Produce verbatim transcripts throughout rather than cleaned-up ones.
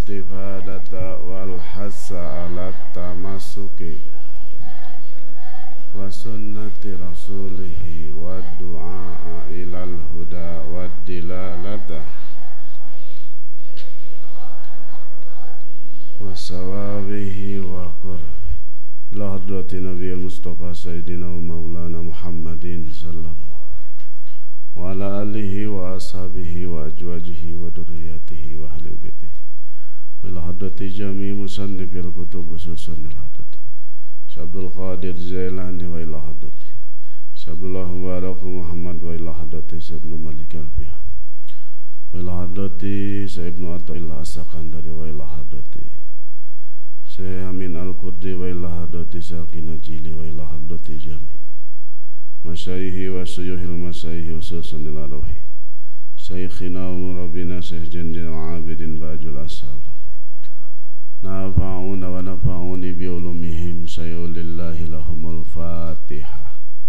istifadata wal hassa ala tamasuki wa sunnati rasulihi wa du'a ilal huda wa dilalata wa sawabihi wa qurbi ila hadrati nabiyil mustafa sayyidina wa maulana muhammadin sallallahu wa ala alihi wa ashabihi wa ajwajihi wa durriyatihi wa ahli baitihi wa ila hadrati jami musannifil kutub khususan ila hadrati Syabdul Qadir Zailani wa ila hadrati Syabdullah Mubarak Muhammad wa ila hadrati Syabnu Malik Al-Biyah wa ila hadrati Syabnu Atta'illah As-Sakandari wa ila hadrati Syekh Amin Al-Qurdi wa ila hadrati Syakina Jili wa ila hadrati Jami Masyayihi wa suyuhil masyayihi wa susan ila rohi Syekhina wa murabina Syekh Janjil Abidin Bajul Ashab Nafa'una wa nafa'uni bi'ulumihim sayulillahi lahumul Fatiha.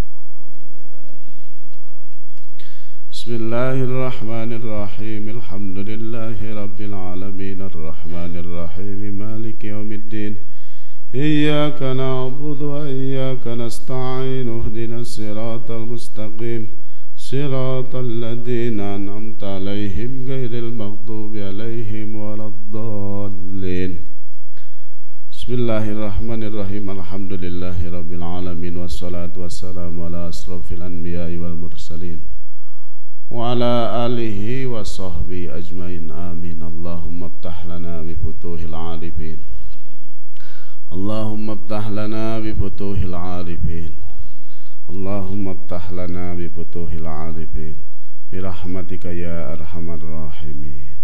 Bismillahirrahmanirrahim. Alhamdulillahi rabbil alamin arrahmanirrahim maliki yaumiddin. Iyyaka na'budu wa iyyaka nasta'in ihdinas siratal mustaqim siratal ladzina an'amta 'alaihim ghairil maghdubi 'alaihim waladdallin. Bismillahirrahmanirrahim. Alhamdulillahi rabbil alamin wassalatu wassalamu ala asrafil anbiya'i wal mursalin wa ala alihi wa sahbihi ajmain amin. Allahumma iftah lana bi futuhil arifin Allahumma iftah lana bi futuhil arifin Allahumma iftah lana bi futuhil arifin bi rahmatika ya arhamar rahimin.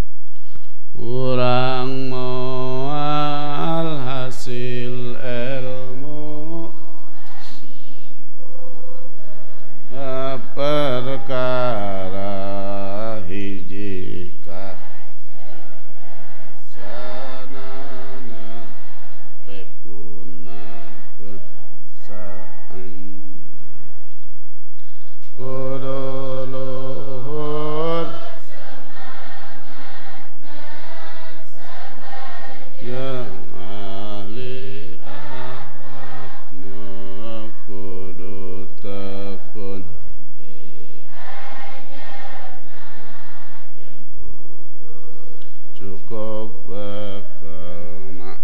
Urang moal hasil ilmu perkara hijika sanana pekunakeun saanya kuduluhur yang ahli akhlakna kudu tekun cukup bekalna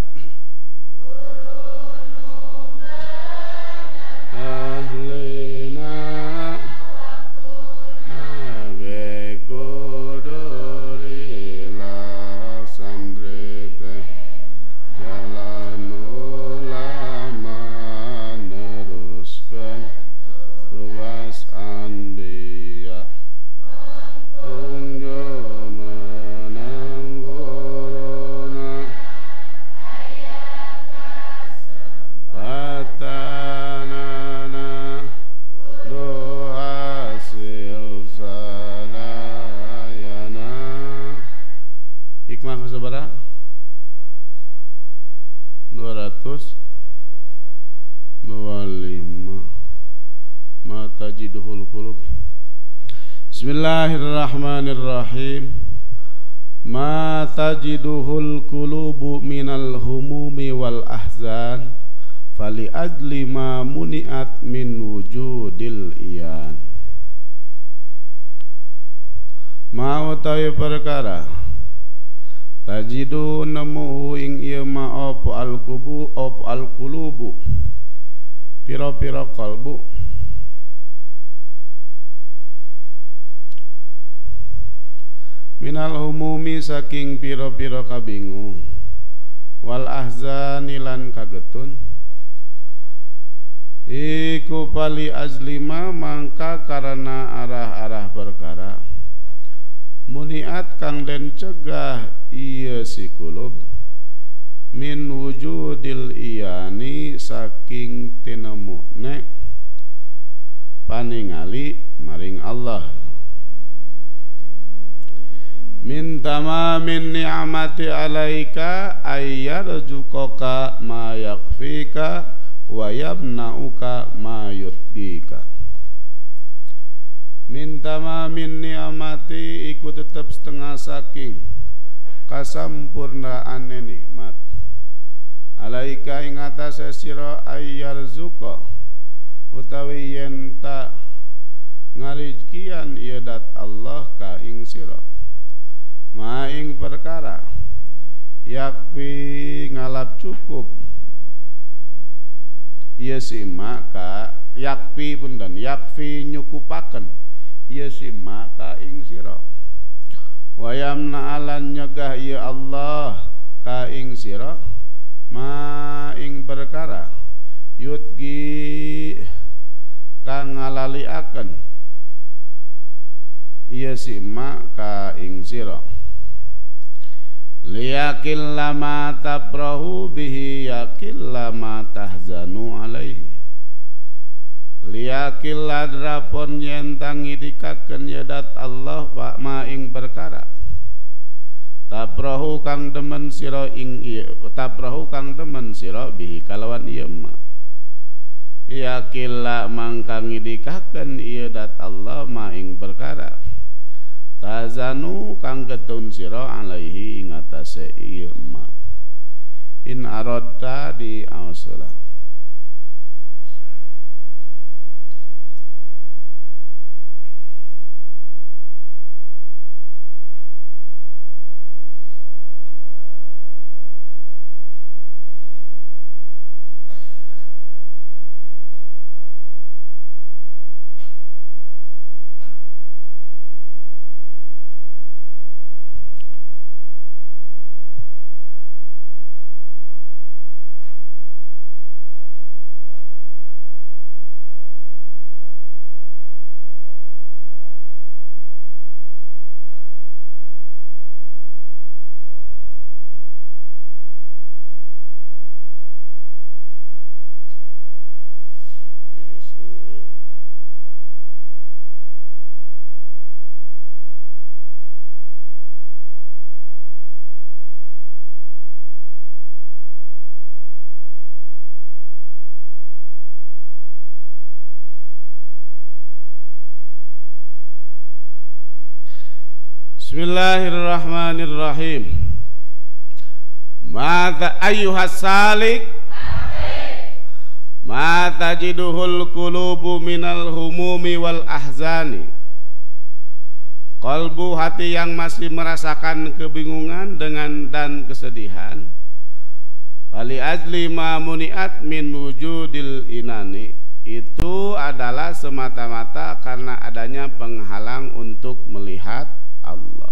ahlina nabe kudurila sandrite jalan ulama neruskan tugas anbiya tunggu menang guruna patanana doa hasil sadayana. Hikmah sabara dua ratus dua puluh lima mata jiduhul qulub. Bismillahirrahmanirrahim. Ma tajiduhul qulubu minal humumi wal ahzan fali ajli ma muni'at min wujudil iyan. Ma utawi perkara tajidu nemu ing ieu ma apa al kubu apa al qulubu pira-pira kalbu minal humumi saking pira-pira kabingung wal ahzani lan kagetun iku pali azlima mangka karena arah-arah perkara muniat kang den cegah iya si kulub min wujudil iyani saking tinemune paningali maring Allah min tamamin ni'mati alaika ayyarzuqaka ma yakfika wa yabna'uka ma yutgika. Min tamamin ni'mati iku tetap setengah saking kasampurnaane nikmat alaika ing atase sira ayyarzuqa utawi yen ta ngarizkian ieu dat Allah ka ing sira ma ing perkara yakfi ngalap cukup ieu sima ka yakfi punten yakfi nyukupaken ieu sima ka ing sira wayamna alan nyegah ieu Allah ka ing sira ma ing perkara yutgi kang ngalaliaken ieu sima ka ing sira liyakil lama tabrahu bihi yakil lama tahzanu alaihi liyakil ladrapon yen tangidikaken yadat Allah pak ma ing perkara tabrahu kang demen sira ing ieu tabrahu kang demen sira bihi kalawan ieu ma yakil la mangkang ngidikaken ieu dat Allah ma ing perkara tazanu kang ketun sira alaihi ing atase ieu ma in aradta di ausala. Bismillahirrahmanirrahim. Mata ayyuhas salik ma tajiduhul qulubu minal humumi wal ahzani. Kalbu hati yang masih merasakan kebingungan dengan dan kesedihan. Wali ajli ma muniat min wujudil inani, itu adalah semata-mata karena adanya penghalang untuk melihat Allah.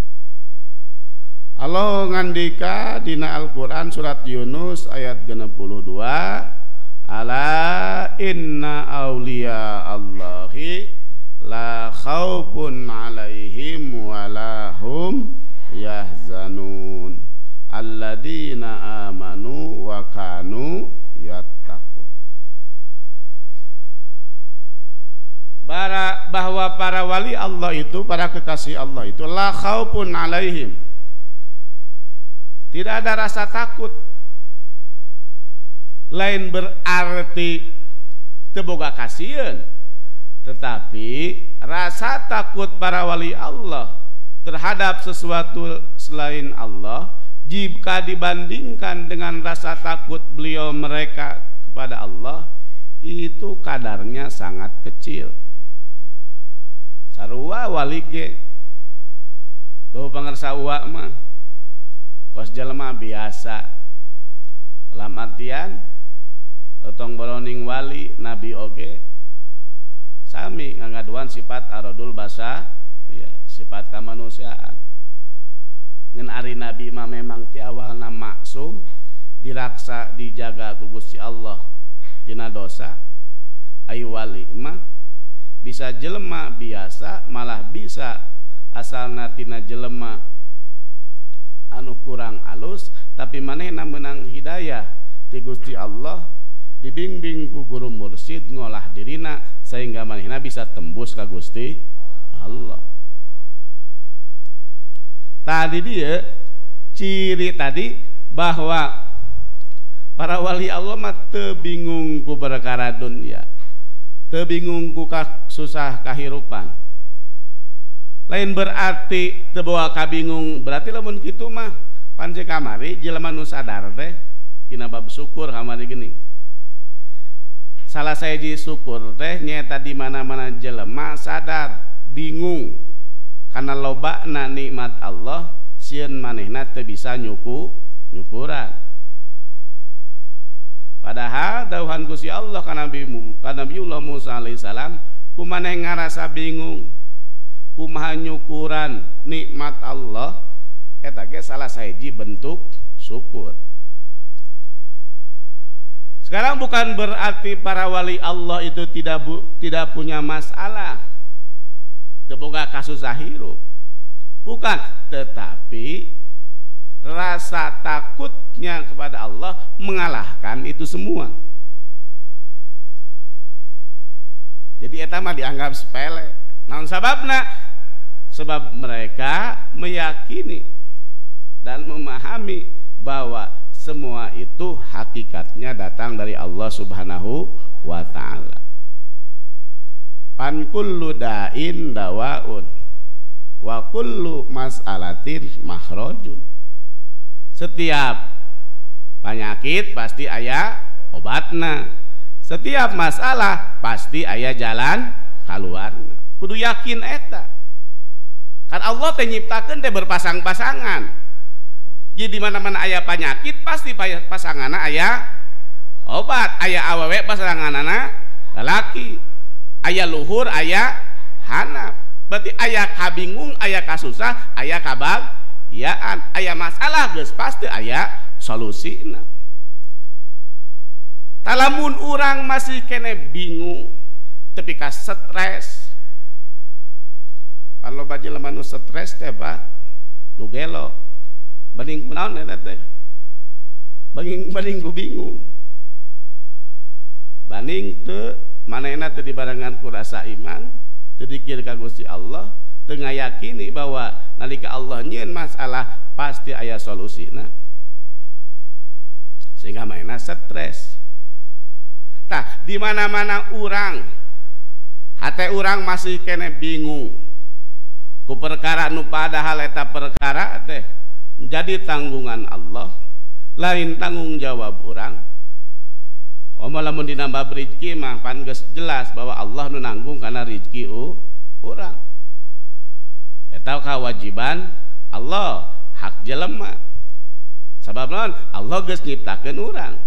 Allah ngandika dina Al-Quran surat Yunus ayat genep puluh dua, ala inna awliya Allahi la khawfun alaihim walahum yahzanun alladina amanu wa kanu yattaqun. Bahwa para wali Allah itu, para kekasih Allah itu la khaufun alaihim, tidak ada rasa takut. Lain berarti teboga kasihan, tetapi rasa takut para wali Allah terhadap sesuatu selain Allah jika dibandingkan dengan rasa takut beliau mereka kepada Allah, itu kadarnya sangat kecil. Sarua wali ge do pangarsa uwa mah kos jelema biasa, dalam artian otong boroning wali nabi oge sami ngagaduan sifat aradul basa, ya, sifat kemanusiaan. Ngan ari nabi mah memang ti awalna maksum, diraksa dijaga ku Gusti Allah tina dosa. Ayu wali mah bisa jelema biasa, malah bisa asalna tina jelema anu kurang alus, tapi manehna menang hidayah ti Gusti Allah, dibimbing ku guru mursyid ngolah dirina sehingga manehna bisa tembus ka Gusti Allah. Tadi dia ciri tadi bahwa para wali Allah mah teu bingung ku perkara dunia, teu bingung ku susah kahirupan. Lain berarti terbawa kabingung, berarti lamun kitu mah pance kamari jelema nu sadar teh dina bab syukur kamari gini. Salah saji syukur teh nyata di mana-mana jelema sadar bingung karena lobana nikmat Allah sieun manehna teu bisa nyuku nyukuran. Padahal dawuhan Gusti Allah ka Nabi ka Nabiullah Musa alaihissalam kumaneh ngarasa bingung kumaha nyukuran nikmat Allah eta ge salah saji bentuk syukur. Sekarang bukan berarti para wali Allah itu tidak bu, tidak punya masalah, teboga kasus hirup, bukan, tetapi rasa takutnya kepada Allah mengalahkan itu semua. Jadi eta mah dianggap sepele. Naon sababna? Sebab mereka meyakini dan memahami bahwa semua itu hakikatnya datang dari Allah Subhanahu wa ta'ala. Pan kullu da'in dawaun wa kullu mas'alatin makhrajun. Setiap penyakit pasti aya obatna. Setiap masalah pasti aya jalan kaluarna. Kudu yakin eta. Kan Allah teh nyiptakeun teh berpasang-pasangan. Jadi di mana-mana aya penyakit pasti pasanganna aya obat, aya awewe pasanganana lelaki, aya luhur, aya hanap. Berarti aya kabingung, aya kasusah, aya kabagyaan, aya masalah geus pasti aya solusina. Talamun urang masih kene bingung, tapi ka stres. Kalau baju lemah nu stres teh Pak, nu gelo. Banding kunaon eta teh? Banding banding ku bingung. Banding teu manehna teu dibarengan ku rasa iman, teu dikir ka Gusti Allah, teu ngayakini bahwa nalika Allah nyieun masalah pasti aya solusina. Sehingga manehna stres. Tah, di mana-mana urang hate urang masih kene bingung. Ku perkara nu padahal eta perkara teh jadi tanggungan Allah, lain tanggung jawab orang. Kalau lamun dinambah rezeki mah pan geus jelas bahwa Allah nu nanggung karena rezeki orang. Eta kewajiban Allah, hak jelema. Sabab naon? Allah geus nyiptakeun urang.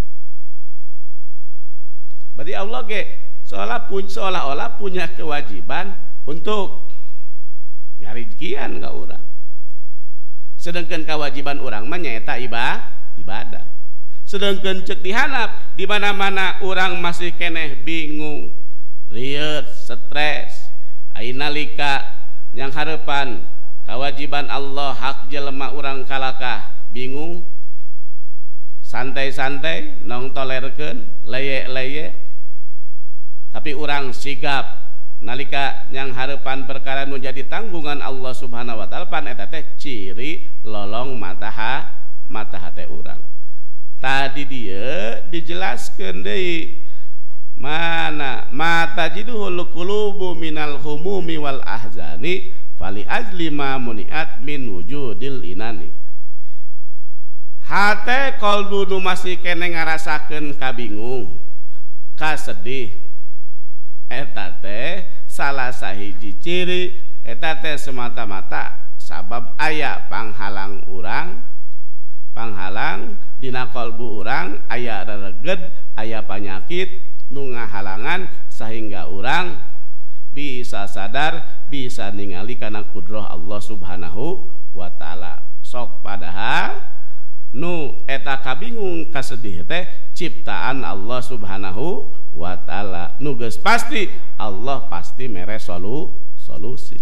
Berarti Allah ge seolah pun seolah-olah punya kewajiban untuk ngarizkian ka urang. Sedangkan kewajiban orang mah nyaeta ibadah. Sedangkan cek dihanap di mana-mana orang masih keneh bingung, rieuh, stres, ainalika yang harapan kewajiban Allah hak jelema orang kalakah bingung, santai-santai nong tolerkeun, leye-leye, tapi orang sigap nalika yang harapan perkara nu jadi tanggungan Allah Subhanahu wa ta'ala pan eta teh ciri lolong mataha mata hate urang. Tadi dia dijelaskeun deui mana mata jiduhul qulubu minal humumi wal ahzani fali ajli ma muniat min wujudil inani. Hate kalbu nu masih kene ngarasakeun kabingung, kasedih, eta teh salah sahiji ciri eta teh semata-mata sabab aya panghalang urang, panghalang dina kalbu urang aya rereged, aya panyakit nu ngahalangan sehingga urang bisa sadar, bisa ningali kana kudrah Allah Subhanahu wa ta'ala. Sok padahal nu eta kabingung kasedih teh ciptaan Allah Subhanahu wa ta'ala. Nu geus pasti Allah pasti mere solu solusi.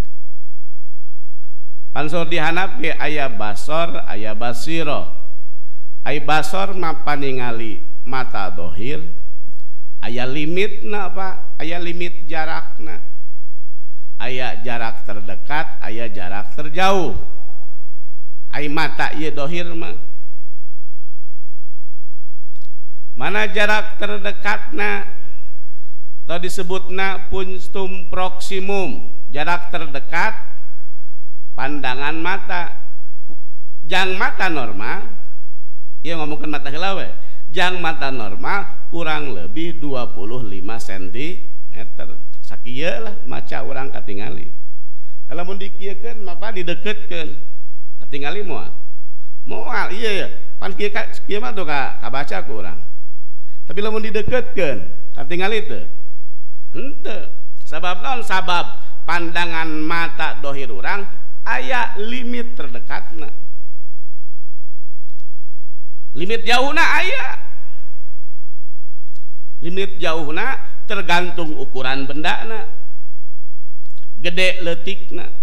Pansor dihanap ge aya basor, aya basiro. Ai basor mah paningali mata dohir, aya limitna Pak, aya limit jarakna. Aya jarak terdekat, aya jarak terjauh. Ai mata ieu dohir mah. Mana jarak terdekatna? Atau disebutna punctum proximum, jarak terdekat pandangan mata. Jang mata normal, ya ngomongkan mata heula we. Jang mata normal kurang lebih dua puluh lima sentimeter. Sakieu lah maca urang katingali. Kalau mau dikieukeun maka dideketkeun. Katingali moal. Moal iya ya. Pan kieu kieu mah tuh ka kabaca ku urang. Tapi lamun dideketkeun, katingali teu. Henteu. Sabab naon? Sabab pandangan mata dohir urang aya limit terdekatna. Limit jauhna aya. Limit jauhna tergantung ukuran bendana. Gede leutikna.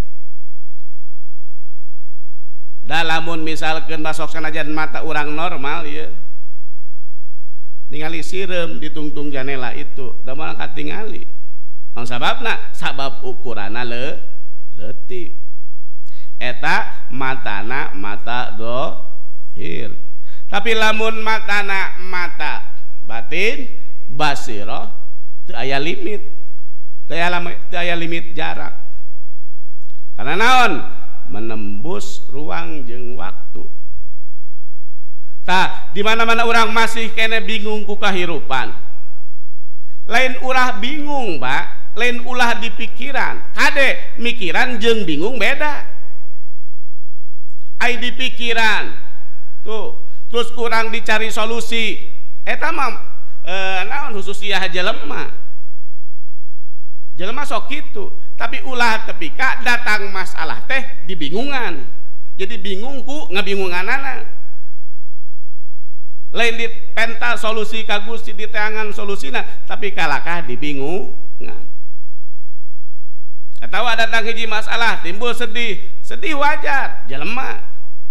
Da lamun misalkeun masok sanajan mata urang normal ya. Ningali sireum di tungtung janela itu, da moal katingali. Naon sababna? Sabab ukuranna le leutik. Eta matana mata dohir. Tapi lamun matana mata batin basiro teu aya limit, teu aya limit jarak. Karena naon? Menembus ruang jeung waktu. Tah di mana-mana orang masih kene bingung ku kahirupan. Lain ulah bingung, Pak, lain ulah di pikiran. Kade mikiran jeung bingung beda. Ai di pikiran. Tuh terus kurang dicari solusi eta mah e, naon khususnya jelema jelema sok kitu, tapi ulah tepika datang masalah teh dibingungan, jadi bingung ku ngabingunganana. Lain dipenta solusi ka Gusti diteangan solusina, tapi kalakah dibingungan. Atawa datang hiji masalah timbul sedih, sedih wajar jelema.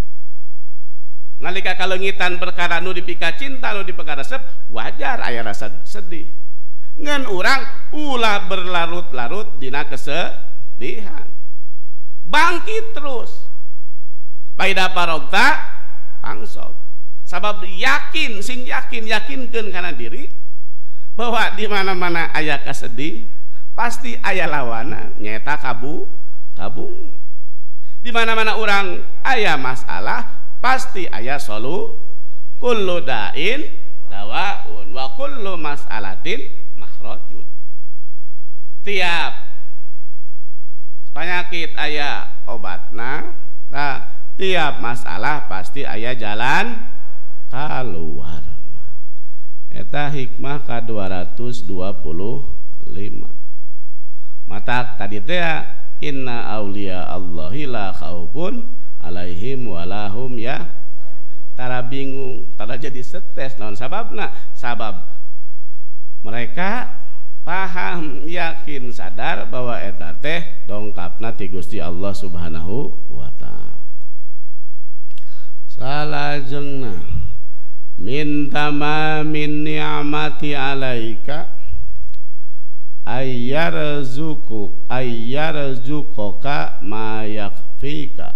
Nalika kalengitan perkara nu dipika cinta nu dipika resep wajar aya rasa sedih. Ngan urang ulah berlarut-larut dina kesedihan. Bangkit terus. Paida parogta pangsob. Sabab yakin, sing yakin yakinkeun kana diri bahwa di mana-mana aya kasedih pasti aya lawana nyaeta kabu kabung. Di mana-mana urang aya masalah pasti aya solu. Kullu da'in dawaun wa kullu mas'alatin makhrajun. Tiap penyakit aya obatna, nah, tiap masalah pasti aya jalan kaluarna. Eta hikmah ka dua ratus dua puluh lima. Mata tadi teh inna auliya Allahi la khaufun alaihim walahum ya tara bingung, tara jadi stres. Naon sababna? Sabab mereka paham, yakin, sadar bahwa eta teh dongkapna ti Gusti Allah Subhanahu wa taala. Salajengna min tamamin ni'mati alaika ayyarzuquk ayyarzuquka ma yakfika.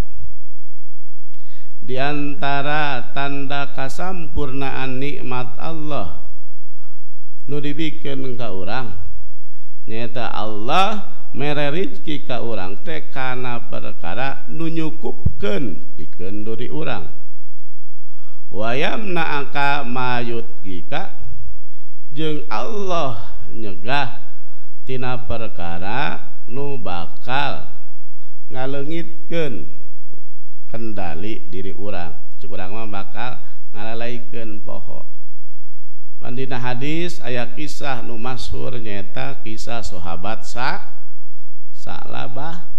Di antara tanda kasampurnaan nikmat Allah nu dibikeun ka urang nyaeta Allah mere rezeki ka urang teh kana perkara nu nyukupkeun pikeun diri urang. Wa yamna'aka mayutgika jeung Allah nyegah tina perkara nu bakal ngaleungitkeun kendali diri urang. Cuk urang mah bakal ngalalaikeun poho. Bandina hadis aya kisah nu masyhur nyaeta kisah sahabat sa Salabah.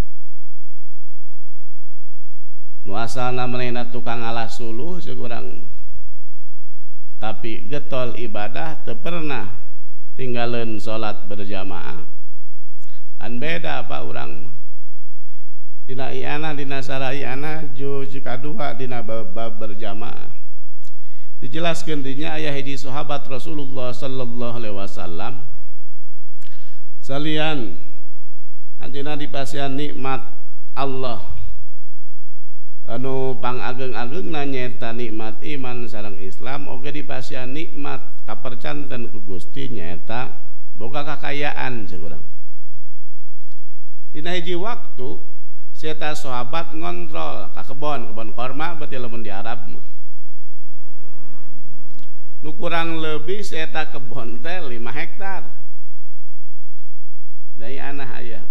Nu asalna manehna tukang alas suluh cuk urang. Tapi getol ibadah teu pernah tinggalin salat berjamaah. Kan beda Pak urang dina iana dina sarayana juj kadua dina bab berjamaah. Dijelaskeun dinya aya hiji sahabat Rasulullah sallallahu alaihi wasallam salian anjeunna dipasihan nikmat Allah anu pangageng-agengna nyaeta nikmat iman sareng Islam, oge dipasihan nikmat kapercanten ku Gusti nyaeta boga kakayaan ceuk urang. Dina hiji waktu Seta sahabat ngontrol ka kebon, kebon korma berarti lamun di Arab mah. Nu kurang lebih seta kebon teh lima hektar. Dari anak aya.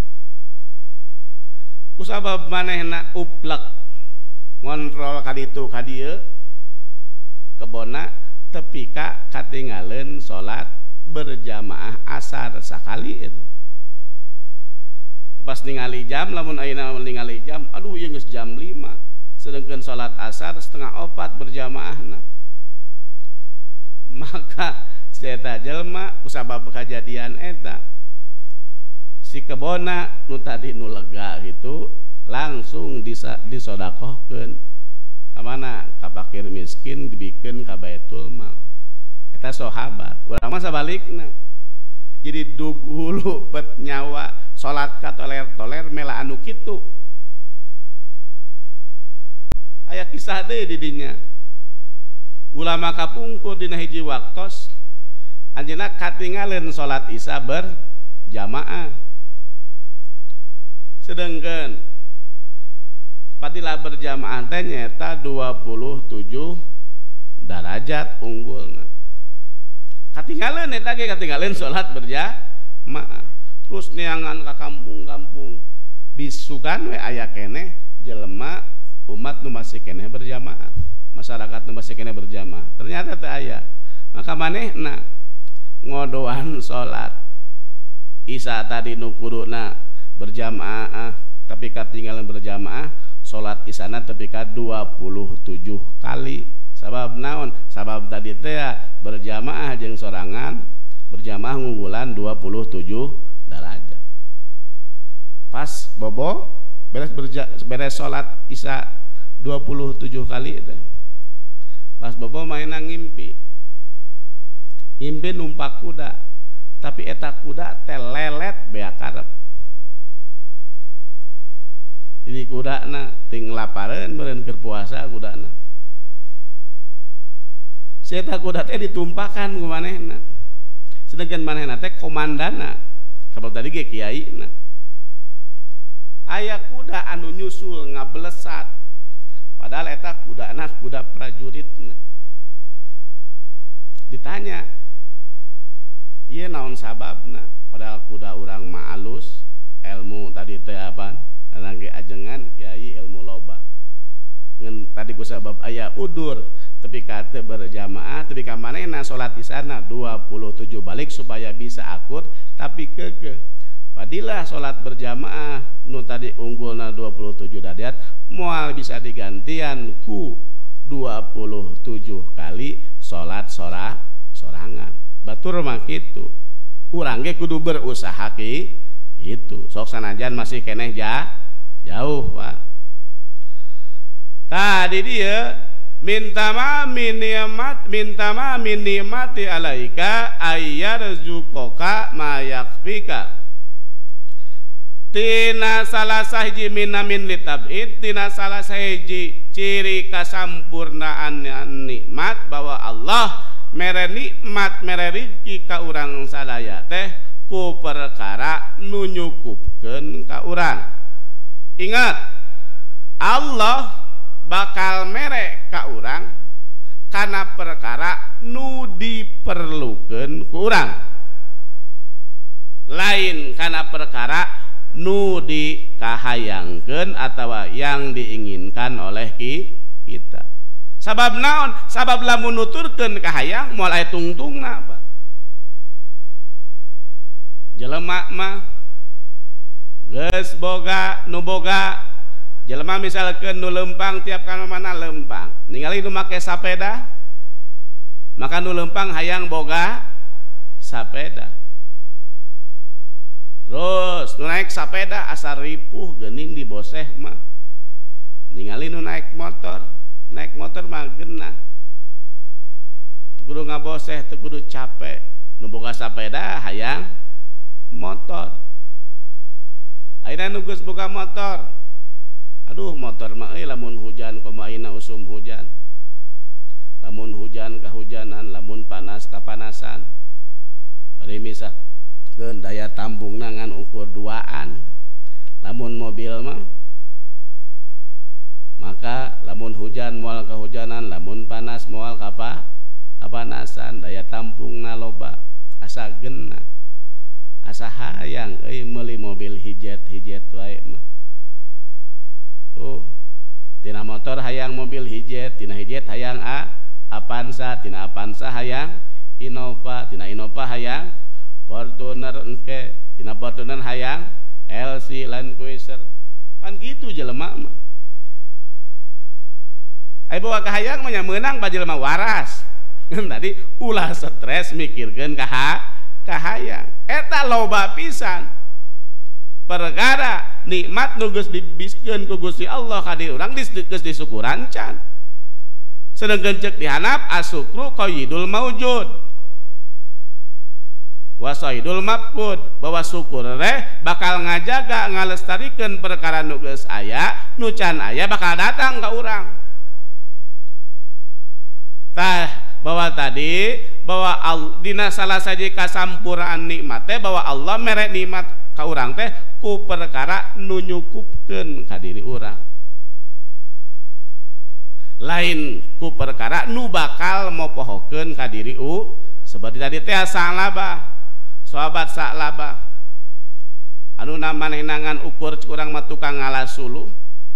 Kusabab manehna uplek ngontrol ka ditu ka dieu kebonna tepi ka katinggalin salat berjamaah asar sakali itu. Pas ningali jam lamun ayeuna ningali jam aduh ieu geus jam lima sedangkan salat asar setengah opat berjamaahna maka eta jelema kusabab kejadian eta si kebona nu tadi nu lega gitu langsung disodakohkeun ka mana ka fakir miskin dibikeun ka baitul mal eta sahabat urang mah sabalikna jadi dug hulu pet nyawa salat ka toler-toler mela anu kitu aya kisah deui di dinya ulama kapungkur dina hiji waktos anjeunna katinggalin salat isya berjamaah sedengkeun padila berjamaah teh nyaeta dua puluh tujuh derajat unggulna katinggalin eta ge katinggalin salat berjamaah terus neangan ke kampung-kampung bisukan we aya keneh jelema umat nu masih keneh berjamaah masyarakat nu masih keneh berjamaah ternyata teu aya maka manehna ngodoan salat isya tadi nu kuduna berjamaah tapi katinggalan berjamaah salat isyana tapi ka dua puluh tujuh kali sabab naon sabab tadi teh berjamaah jeung sorangan berjamaah ngunggulan dua puluh tujuh derajat pas bobo beres berja, beres sholat isya dua puluh tujuh kali itu pas bobo mainan ngimpi ngimpi numpak kuda tapi eta kuda telelet bea karep jadi kuda na ting lapareun meureun keur puasa kuda na si eta kuda teh ditumpakan ku manehna sedangkan manehna teh komandana sabab tadi ge kiai na aya kuda anu nyusul ngablesat padahal eta kuda anak kuda prajuritna ditanya ieu naon sababna padahal kuda urang mah alus ilmu tadi teh apa ana ge ajengan kiai ilmu loba ngan tadi ku sabab aya udur tapi kate berjamaah tapi ka manehna salat isana dua puluh tujuh balik supaya bisa akur tapi keke padilah salat berjamaah nu tadi unggulna dua puluh tujuh derajat moal bisa digantian ku dua puluh tujuh kali salat sora sorangan batur mah kitu urang ge kudu berusaha ki kitu sok sanajan masih keneh ja jauh Pak tadi dia minta ma min ni'mat minta ma min ni'mati alaika ayyarzuqaka ma yakfika tina salah sahiji minamin litab'id tina salah sahiji ciri kasampurnaan nikmat bahwa Allah mere nikmat mere rezeki ka urang sadaya teh ku perkara nu nyukupkeun ka urang ingat Allah bakal merek ka urang karena perkara nu diperlukeun ku urang lain karena perkara nu dikahayangkeun atawa yang diinginkan oleh kita sabab naon sabab lamun nuturkeun kahayang moal aya tungtungna apa jelema mah geus boga nu boga jelema misalkan nu lempang tiap kana mana lempang ningali nu make sapeda maka nu lempang hayang boga sapeda terus nu naik sapeda asa ripuh geuning di boseh mah ningali nu naik motor naik motor mah geunah teu kudu ngaboseh teu kudu capek nu boga sapeda hayang motor ayeuna nu geus boga motor aduh motor mah euy lamun hujan komo ayeuna usum hujan lamun hujan kahujanan lamun panas kapanasan bari misalkeun daya tambungna ngan ukur duaan lamun mobil mah maka lamun hujan moal kahujanan, lamun panas moal kapa kapanasan, daya tampungna loba, asa genna, asa hayang euy meuli mobil hijet-hijet wae mah. Tuh, tina motor hayang mobil hijet, tina hijet hayang a Avanza, tina Avanza hayang Innova, tina Innova hayang Fortuner engke, tina Fortuner hayang L C Land Cruiser. Pan gitu jelema mah. Ai bawa kahayang mah nya meunang ba jelema waras. Tadi ulah stres mikirkeun kaha kahayang. Eta loba pisan. Perkara nikmat nu geus dibiskeun ku Gusti Allah ka di urang geus disukuran can. Sedengkeun ceuk dihanap asukru qaidul maujud. Wasaidul mafqud, bahwa syukur teh bakal ngajaga ngalestarikeun perkara nu geus aya, nu can aya bakal datang ka urang. Tah bahwa tadi bahwa dina salah saji kasampurnaan nikmat teh bahwa Allah mere nikmat ka urang teh ku perkara nu nyukupkeun ka diri urang. Lain ku perkara nu bakal mopohokeun ka diri u seperti tadi teh salabah. Sahabat Sa'labah anu manehna ukur kurang mah tukang ngalasulu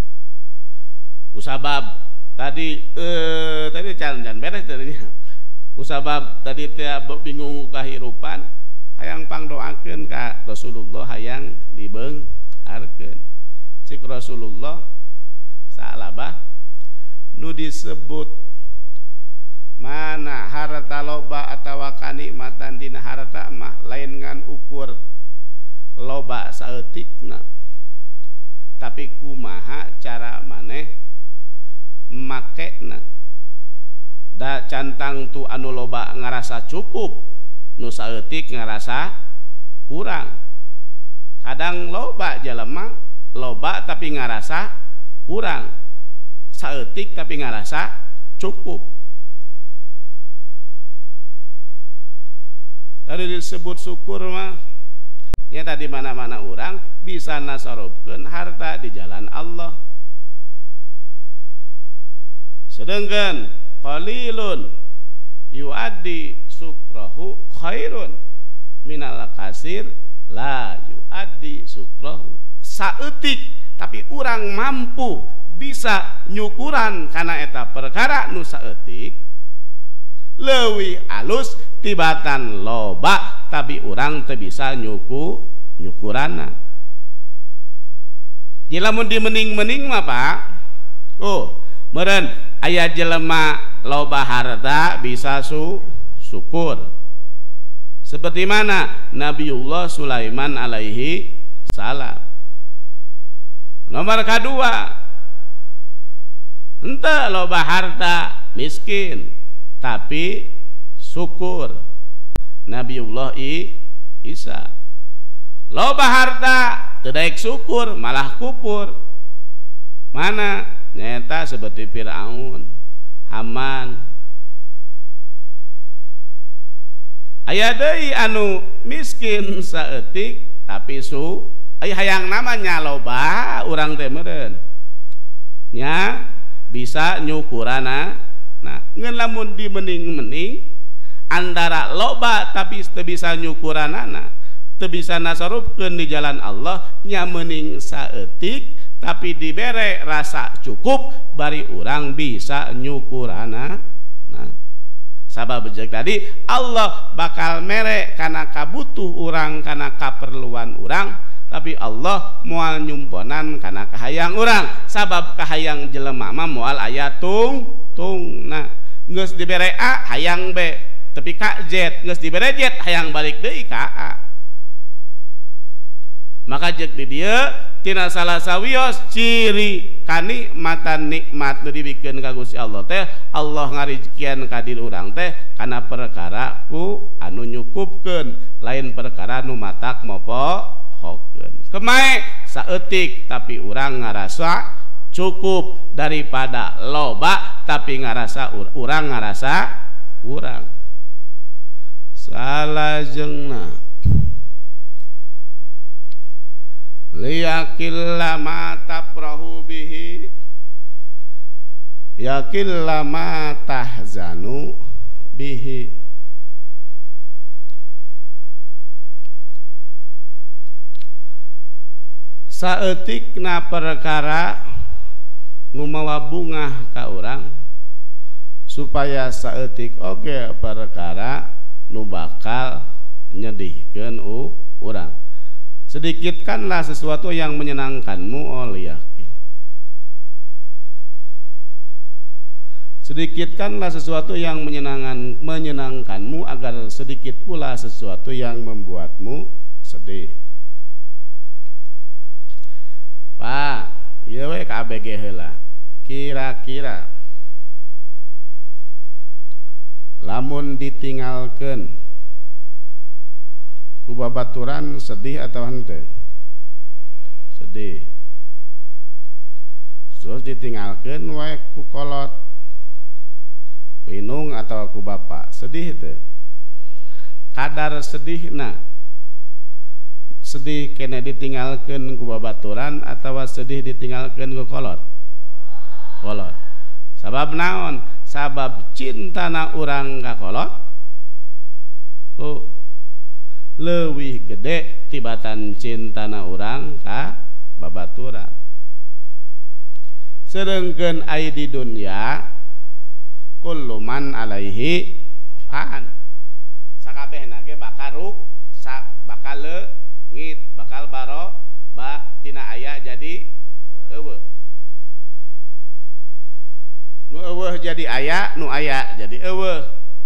usabab tadi eh tadi can-can beres tadinya usabab tadi teh bingung kahirupan hayang pangdoakeun ka Rasulullah hayang dibeungharkeun cik Rasulullah Sa'labah nu disebut mana harta loba atawa kanikmatan dina harta mah lain ngan ukur loba saeutikna, tapi kumaha cara maneh makena. Da cantang tu anu loba ngarasa cukup, nu saeutik ngarasa kurang. Kadang loba jelema loba tapi ngarasa kurang, saeutik tapi ngarasa cukup. Tadi disebut syukur mah ya tadi mana-mana orang bisa nasarupkeun harta di jalan Allah. Sedangkan qalilun yuaddi syukrahu khairun minal kasir la yuaddi syukrahu. Saeutik tapi orang mampu bisa nyukuran karena eta perkara nu saeutik leuwih alus tibatan loba tapi orang teu bisa nyuku nyukurana. Jilamun dimening-mening mah Pak, oh meureun aya jelema loba harta bisa su syukur. Seperti mana Nabiullah Sulaiman alaihi salam. Nomor kedua, henteu loba harta miskin tapi syukur. Nabiullah Isa loba harta teu daek syukur malah kupur. Mana nyata seperti Firaun, Haman. Aya deui anu miskin saeutik tapi su aya hayang namanya loba urang teh meureun nya bisa nyukurana. Nah, ngeun lamun dimening-mening antara loba tapi teu bisa nyukuranana, teu bisa nasarupkeun di jalan Allah nya meuning saeutik tapi dibere rasa cukup bari urang bisa nyukurana. Nah, sabab jeung tadi Allah bakal mere kana kabutuh urang kana kaperluan urang, tapi Allah moal nyumponan kana kahayang urang. Sabab kahayang jelema mah moal aya tung tung. Nah, geus dibere A hayang B, tapi ka Z, geus dibere Z hayang balik deui ka A. Maka jeung di dieu tina salah sawios ciri kanikmatan nikmat nu dibikeun ka Gusti Allah teh Allah ngarizkieun ka diri urang teh kana perkara ku anu nyukupkeun, lain perkara nu matak mopohokeun. Kemae saeutik tapi urang ngarasa cukup daripada loba tapi ngarasa urang ngarasa kurang. Salajengna liyakilla ma taprahu bihi yakil lama tahzanu bihi. Saeutikna perkara nu mawa bungah ka urang supaya saeutik oge perkara nu bakal nyedihkeun urang. Sedikitkanlah sesuatu yang menyenangkanmu oleh yakil. Sedikitkanlah sesuatu yang menyenangkan, menyenangkanmu agar sedikit pula sesuatu yang membuatmu sedih. Pak, ieu we ka A B G heula. Kira-kira lamun ditinggalkeun ku babaturan sedih atau henteu? Sedih. Terus ditinggalkeun wae ku kolot Winung atau ku bapak, sedih teu? Kadar sedihna sedih kena ditinggalkeun ku babaturan atau sedih ditinggalkeun ku kolot? Kolot. Sabab naon? Sabab cintana urang ka kolot oh leuwih gede tibatan cintana urang ka babaturan. Sedengkeun ai di dunya kullu man alaihi fan, sakabehna ge bakal rusak, bakal leungit, bakal baro ba tina aya jadi eueuh. Nu eueuh jadi aya, nu aya jadi eueuh.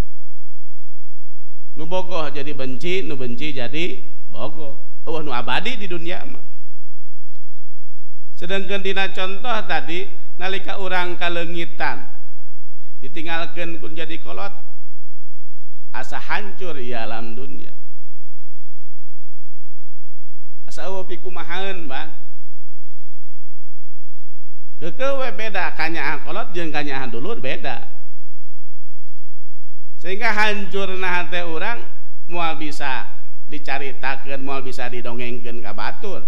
Nu bogoh jadi benci, nu benci jadi bogoh. Eueuh nu abadi di dunia mah. Sedangkan dina contoh tadi nalika urang kaleungitan ditinggalkeun kun jadi kolot, asa hancur ya alam dunia. Asa eueuh pikumahaeun bang. Kekeu we beda kanyaah kolot jeung kanyaah dulur beda. Sehingga hancurna hate urang moal bisa dicaritakeun, moal bisa didongengkeun ka batur.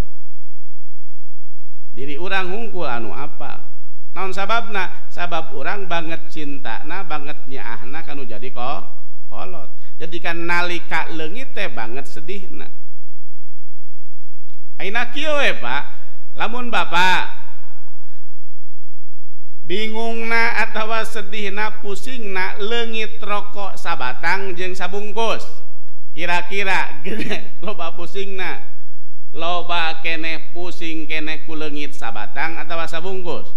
Diri urang hungkul anu apa? Naon sababna? Sabab urang banget cintana, banget nyaahna kanu jadi ko kolot. Jadi kan nalika leungit teh banget sedihna. Ayeuna kieu we Pak, lamun Bapak bingungna atawa sedihna, pusingna leungit rokok sabatang jeung sabungkus. Kira-kira gede loba pusingna, loba keneh pusing keneh ku leungit sabatang atawa sabungkus?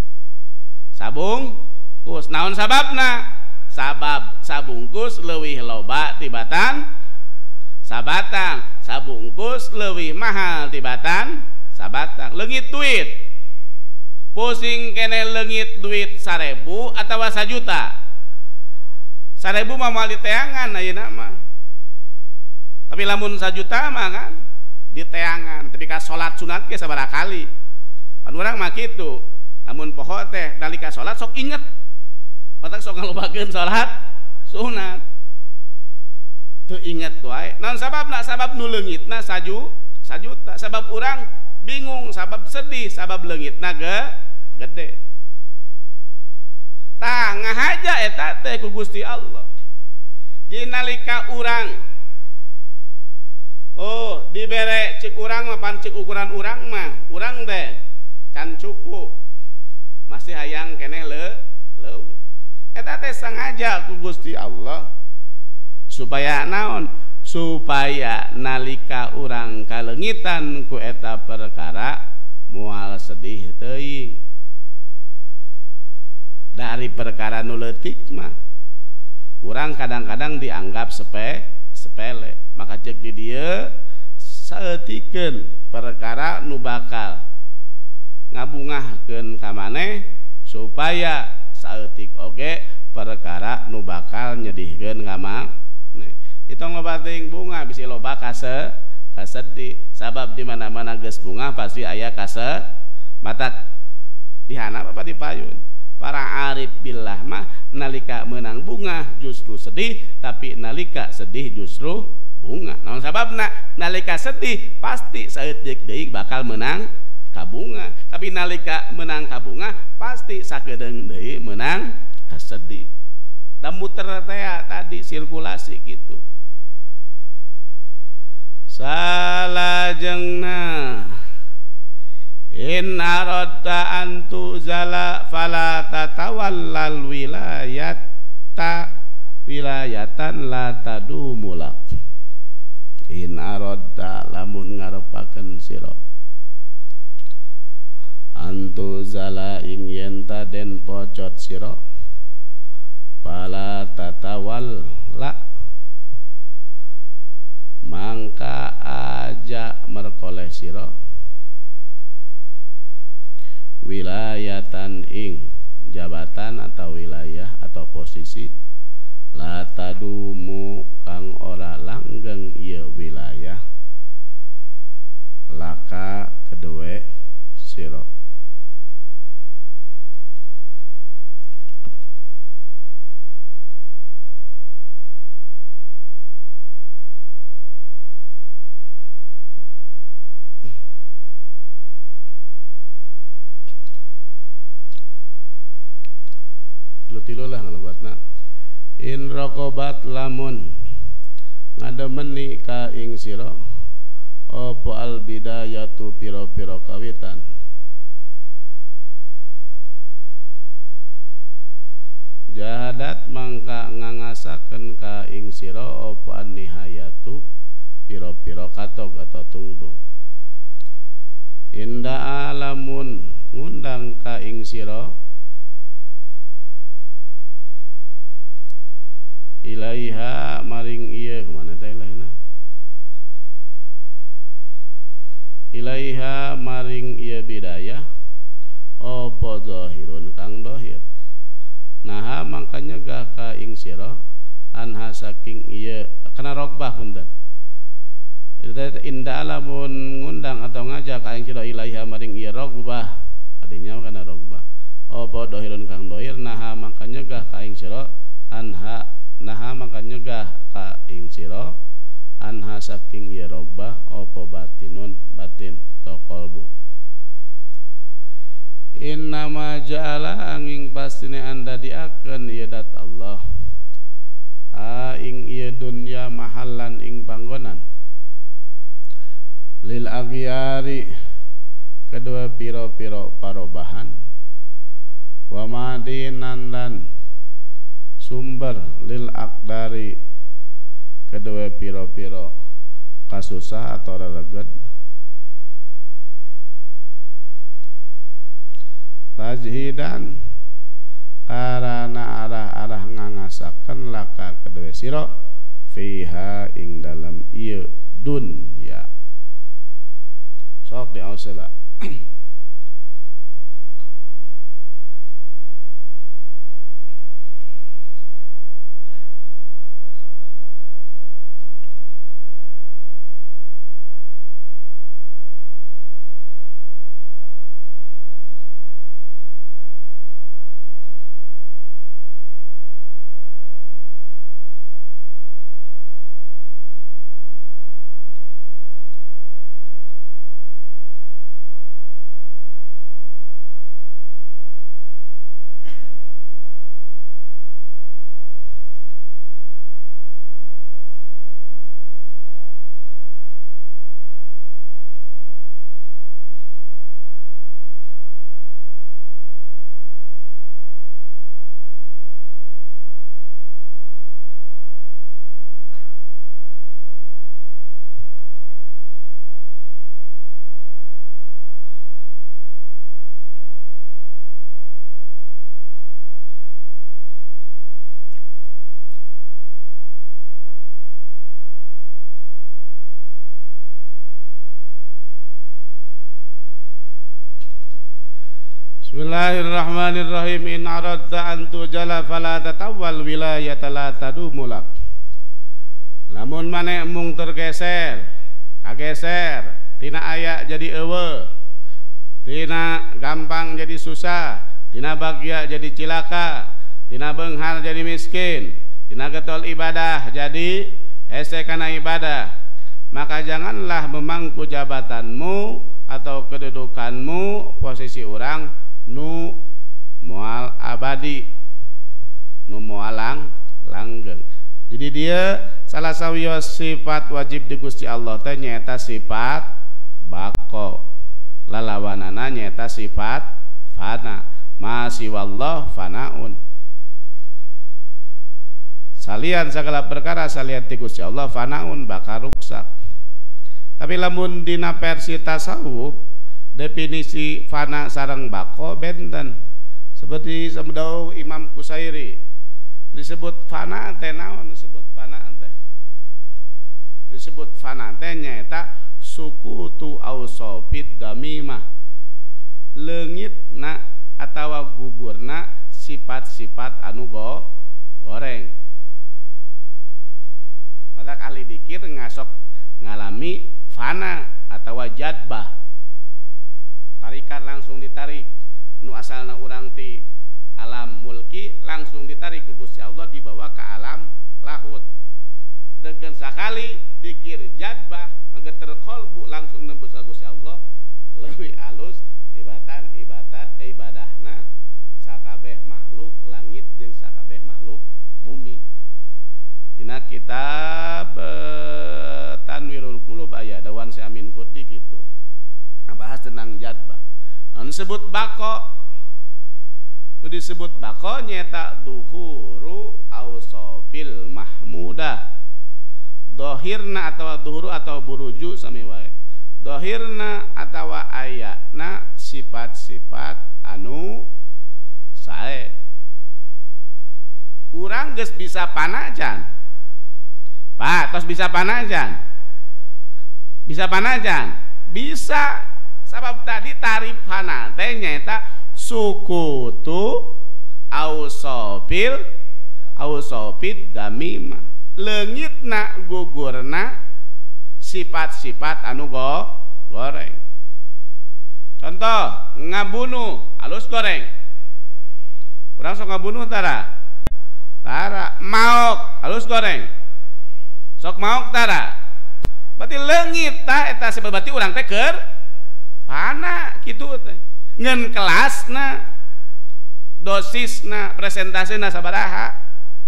Sabungkus. Naon sababna? Sabab sabungkus leuwih loba tibatan sabatang, sabungkus leuwih mahal tibatan sabatang. Leungit duit, pusing kene leungit duit sarebu atawa sajuta? Sarebu mah moal diteangan ayeuna mah. Tapi lamun sajuta mah kan diteangan, tapi ka salat sunat ge sabaraha kali. Pan urang mah kitu. Lamun poho teh nalika salat sok inget. Matak sok ngalobakeun salat sunat. Teu inget wae. Naon sababna? Sabab nu leungitna saju sajuta. Sabab urang bingung, sabab sedih, sabab leungitna ge gede. Tah ngahaja eta teh ku Gusti Allah. Jadi nalika urang oh dibere cek urang mah pan cek ukuran urang mah urang teh can cukup. Masih hayang keneh le leuwih. Eta teh sangaja ku Gusti Allah supaya naon? Supaya nalika urang kaleungitan ku eta perkara moal sedih teuing. Dari perkara nu leutik mah urang kadang-kadang dianggap sepe sepele. Maka cek di dieu saeutikeun perkara nu bakal ngabungahkeun ka maneh supaya saeutik oge perkara nu bakal nyedihkeun ka maneh. Ditong loba teuing bunga bisi loba kase kasedih. Sabab di mana-mana geus bunga pasti aya kase matak dihanap apa dipayun. Para arif billah mah nalika meunang bunga justru sedih, tapi nalika sedih justru bunga. Naon sababna? Nalika sedih pasti saeutik deui bakal meunang kabunga, tapi nalika menang kabunga pasti sakedeung deui menang kasedih. Da muter teh tadi sirkulasi gitu. Salajengna in aradta an tuzala fala tatawallal wilayata wilayatan la tadumulak. In aradta lamun ngarepakeun sira antu zala ing yen ta den pocot sira fala tatawal la mangka aja merkoleh sira wilayatan ing jabatan atau wilayah atau posisi la tadumu kang ora langgeng ieu wilayah laka kedue sira. Tilu-tilu lah ngalebatna. In raqabat lamun ngademeni ka ing sira apa al bidayatu pira-pira kawitan jahadat mangka ngangasaken ka ing sira apa an nihayatu pira-pira katog atau tungtung. Inda alamun ngundang ka ing sira ilaiha maring iya kemana teh ilaihna ilaiha maring iya bidayah opo zahirun kang dohir naha mangka nyegah ka ing sira anha saking iya kana rogbah punten inda lamun ngundang atau ngajak ka ing sira ilaiha maring iya rogbah kadinya kana rogbah opo dohirun kang dohir naha mangka nyegah ka ing sira anha naha maka nyegah ka ing sira anha saking ya rogbah apa batinun batin atau qalbu. Innama ja'ala angin pastine anda diaken ieu dat Allah ha ing ieu dunya mahallan ing panggonan lil aghyari kedua piro-piro parobahan wa madinan lan sumber lil akdari kedua piro-piro kasusah atau releged tajhidan karana arah-arah ngangasaken laka kedua siro fiha ing dalam ieu dunya sok diausela. Bismillahirrahmanirrahim. In aradta an tujala fala tatawwal wilayata la tadumulak. Lamun maneh mung tergeser, kageser, tina aya jadi eueuh, tina gampang jadi susah, tina bagya jadi cilaka, tina beunghar jadi miskin, tina getol ibadah jadi hese kana ibadah, maka janganlah memangku jabatanmu atau kedudukanmu posisi orang nu moal abadi, nu moalang langgeng. Jadi dia salah sawiyo sifat wajib di Gusti Allah teh nyaeta sifat bako, lalawanana nyaeta sifat fana, masih wallah fanaun. Salian segala perkara salian ti Gusti Allah fanaun bakal ruksak. Tapi lamun dina versi tasawuf definisi fana sareng bako benten. Seperti sabda Imam Qusairi disebut fana teh naon disebut fana teh? Disebut fana teh nyaeta sukutu ausofid damimah. Leungitna atawa gugurna sifat-sifat anu go goreng. Matak ahli dikir ngasok ngalami fana atau jadbah, tarikan langsung ditarik nu asalna urang ti alam mulki langsung ditarik ke Gusti Allah dibawa ke alam lahut. Sedangkan sakali dikir jadbah angger terkolbu langsung nembus ka Gusti Allah leuwih alus tibatan ibadah ibadahna sakabeh makhluk langit jeung sakabeh makhluk bumi. Dina kitab Tanwirul Qulub aya dawan si Amin Kurdi gitu bahas tentang jadbah. Anu disebut bako, itu disebut bako nyata duhuru ausofil mahmudah. Dohirna atau duhuru atau buruju sami wae. Dohirna atau ayatna sifat-sifat anu sae. Urang geus bisa panajan. Pak, tos bisa panajan? Bisa panajan? Bisa. Sabab tadi tarif fana teh nyaeta sukutu ausofil ausofid damimah. Leungitna gugurna sifat-sifat anu go goreng. Contoh ngabunuh alus goreng. Urang sok ngabunuh tara? Tara. Maok alus goreng. Sok maok tara, berarti leungit tah eta berarti urang teh keur fana kitu teh. Ngeun kelasna, dosisna, presentasina sabaraha.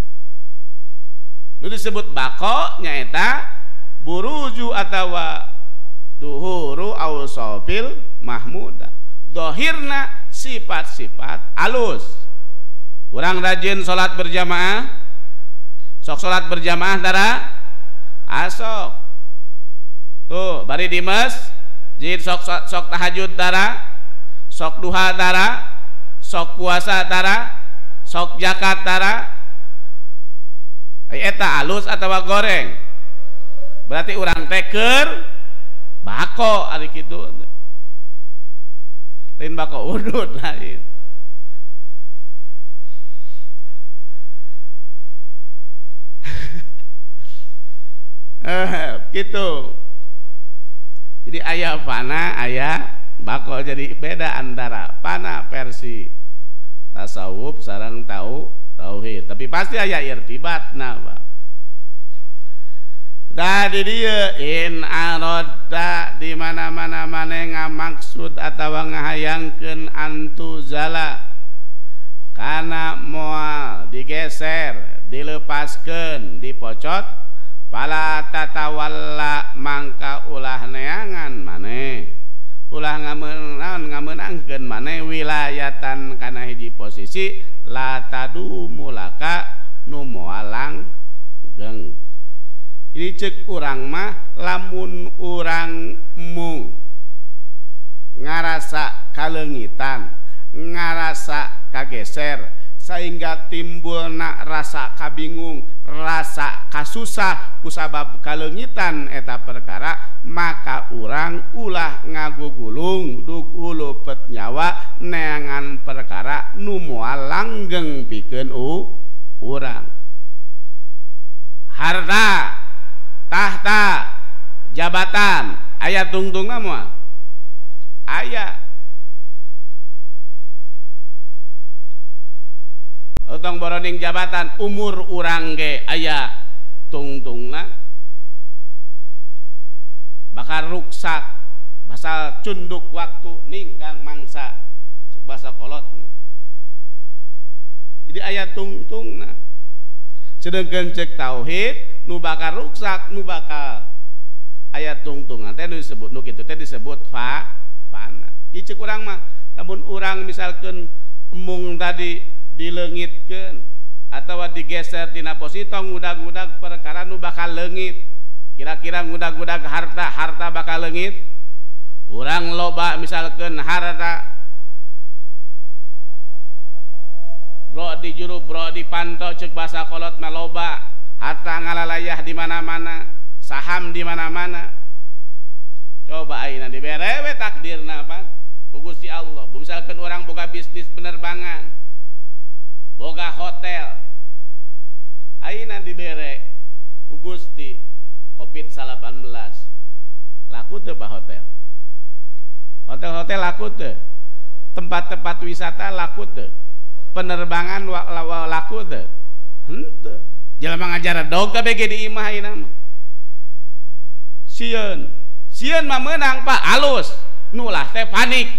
Nu disebut bako nyaeta buruju atawa duhuru ausofil mahmudah. Dohirna sifat-sifat alus. Urang rajin salat berjamaah, sok salat berjamaah tara asok tuh bari di masjid sok, sok sok tahajud tara, sok duha tara, sok puasa tara, sok zakat tara. Eta alus atawa goreng? Berarti urang teh keur bako ari kitu. Lain bako udud lain. Eh, gitu. Jadi ayah fana, ayah bako, jadi beda antara fana versi tasawuf sareng tahu tauhid. Tapi pasti ayah irtibatna, Pak. Tadi dia in aroda di mana-mana maneh ngamaksud atawa ngahayangkeun antuzala kana moal digeser, dilepaskeun, dipocot. Pala tatawalla mangka ulah neangan maneh, ulah ngameunang ngameunangkeun maneh wilayatan kana hiji posisi la tadu mulaka nu moal langgeng. Jadi cek urang mah lamun urang mung ngarasa kaleungitan, ngarasa kageser sehingga timbulna rasa kabingung, rasa kasusah kusabab kaleungitan eta perkara, maka urang ulah ngagugulung dug ulupet nyawa neangan perkara nu moal langgeng pikeun u urang. Harta, tahta, jabatan aya tungtungna moal aya. Utang boroding jabatan umur urang ge aya tungtungna bakal ruksak basal cunduk waktu ninggang mangsa bahasa kolot. Jadi ayat tungtung nah sedangkan cek tauhid nu bakal ruksak nu bakal ayat tungtung teh nu disebut nu kitu teh disebut fa fana. Ieu cek urang mah lamun urang misalkan emung tadi dileungitkeun atawa digeser tina posisi tong ngudag-ngudag perkara nu bakal leungit. Kira-kira ngudag-ngudag harta harta bakal leungit. Urang loba misalkan harta bro di juru bro di pantau cek bahasa kolot mah loba harta ngalalayah di mana-mana saham di mana-mana coba ayeuna dibere we takdirna pan ku Gusti Allah. Misalkan orang boga bisnis penerbangan boga hotel ayeuna dibere ku Gusti covid delapan belas laku teu Pak hotel hotel-hotel laku teu tempat-tempat wisata laku teu penerbangan laku teu henteu jelema ngajar dog ka bege di imah ayeuna mah sieun sieun mah meunang Pak alus nu lah teh panik.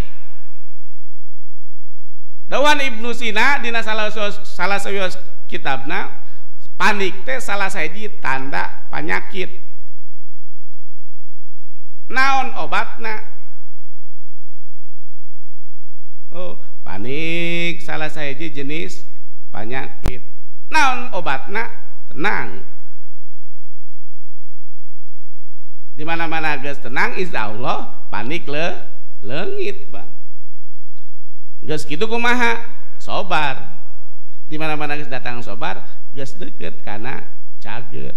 Dawan Ibnu Sina dina salah salah sawios kitabna panik teh salah sahiji tanda panyakit. Naon obatna? Oh, panik salah sahiji jenis penyakit. Naon obatna? Tenang. Di mana-mana geus tenang insyaallah panik le leungit, Bang. Geus kitu kumaha? Sobar. Di mana-mana geus datang sobar, geus deukeut kana cager.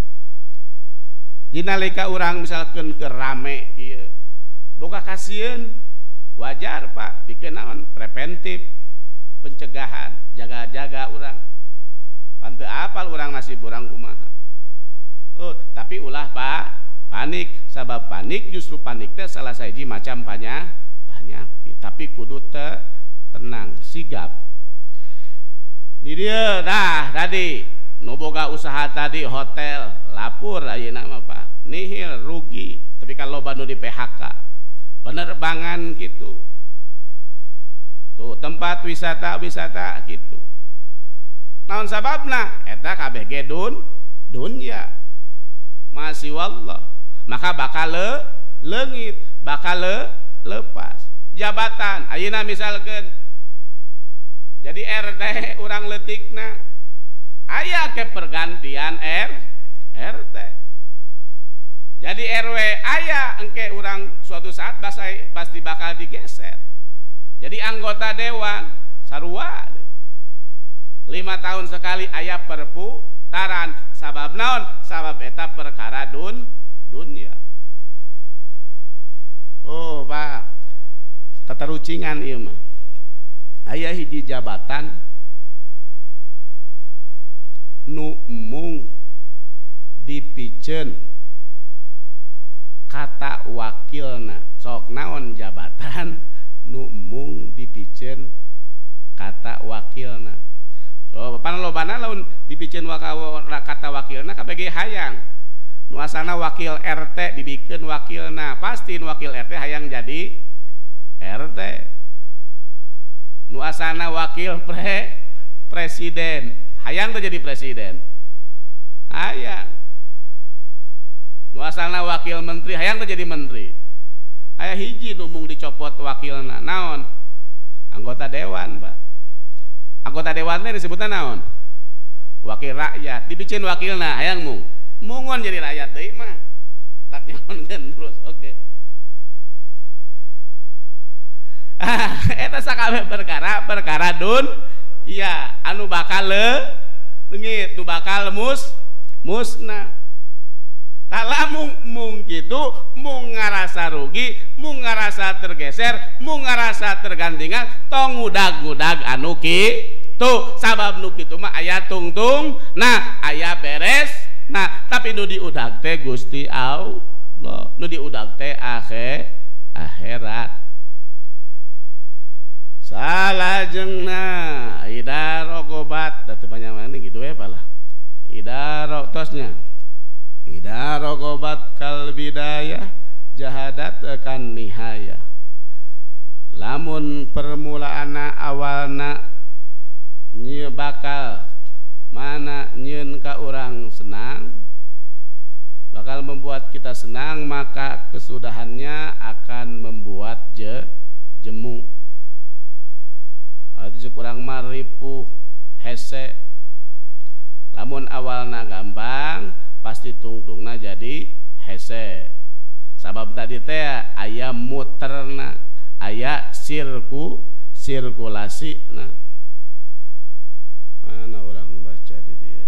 Di nalika urang misalkeun keur rame kieu, boga kasieun wajar Pak, pikeun naon? Preventif, pencegahan, jaga-jaga urang. Panteu apal urang nasib urang kumaha. Oh, tapi ulah Pak, panik. Sabab panik justru panik teh salah sahiji macam banyak penyakit. Tapi kudu teh tenang, sigap. Di dieu dah tadi nu boga usaha tadi hotel, lapur ayeuna mah Pak. Nihil rugi, tapi kalau loba nu di P H K. Penerbangan gitu. Tuh tempat wisata-wisata gitu. Naon sababna? Eta kabeh ge dun dunya. Masih wallah. Maka bakal le, leungit, bakal le, lepas. Jabatan, ayeuna misalkan jadi R T urang leutikna aya ke pergantian R R T. Jadi R W aya engke urang suatu saat pasti bakal digeser. Jadi anggota dewan sarua lima tahun sekali aya perputaran. Sabab naon? Sabab eta perkara dun dunia. Oh Pak, tatarucingan ieu mah. Aya hiji jabatan nu mung dipikeun kata wakilna. Sok naon jabatan nu mung dipikeun kata wakilna. So panlobana lamun dipikeun kata wakilna kabeh hayang. Nu asana wakil R T dibikeun wakilna, pasti nu wakil R T hayang jadi R T. Nu asana wakil pre presiden hayang teh jadi presiden. Hayang. Nu asana wakil menteri hayang teh jadi menteri. Aya hiji nu mung dicopot wakilna. Naon? Anggota dewan, Pak. Anggota dewan teh disebutna naon? Wakil rakyat. Dipikeun wakilna hayang mung mungon jadi rakyat deui mah. Tak nyaonkeun terus. Oke. Okay. Ah, eta sakabeh perkara perkara dun iya anu bakal leungit, nu bakal mus musna. Tah mung mung kitu mung ngarasa rugi, mung ngarasa tergeser, mung ngarasa tergantingan, tong ngudag-ngudag anu kitu. Sabab nu kitu mah aya tungtung, nah aya beres. Nah, tapi nu diudag teh Gusti Allah, nu diudag teh akhir akhirat. Salajengna ida rogobat da teu banyak mana gitu ya pala. Ida rotosnya. Ida rogobat kal bidayah jahadat akan nihaya. Lamun permulaana awalna nye bakal mana nyeun ka urang senang, bakal membuat kita senang, maka kesudahannya akan membuat je, jemu. Itu kurang maripu hese. Lamun awalna gampang, pasti tungtungna jadi hese. Sabab tadi teh aya muterna, aya sirku sirkulasi. Nah, mana orang baca di dia?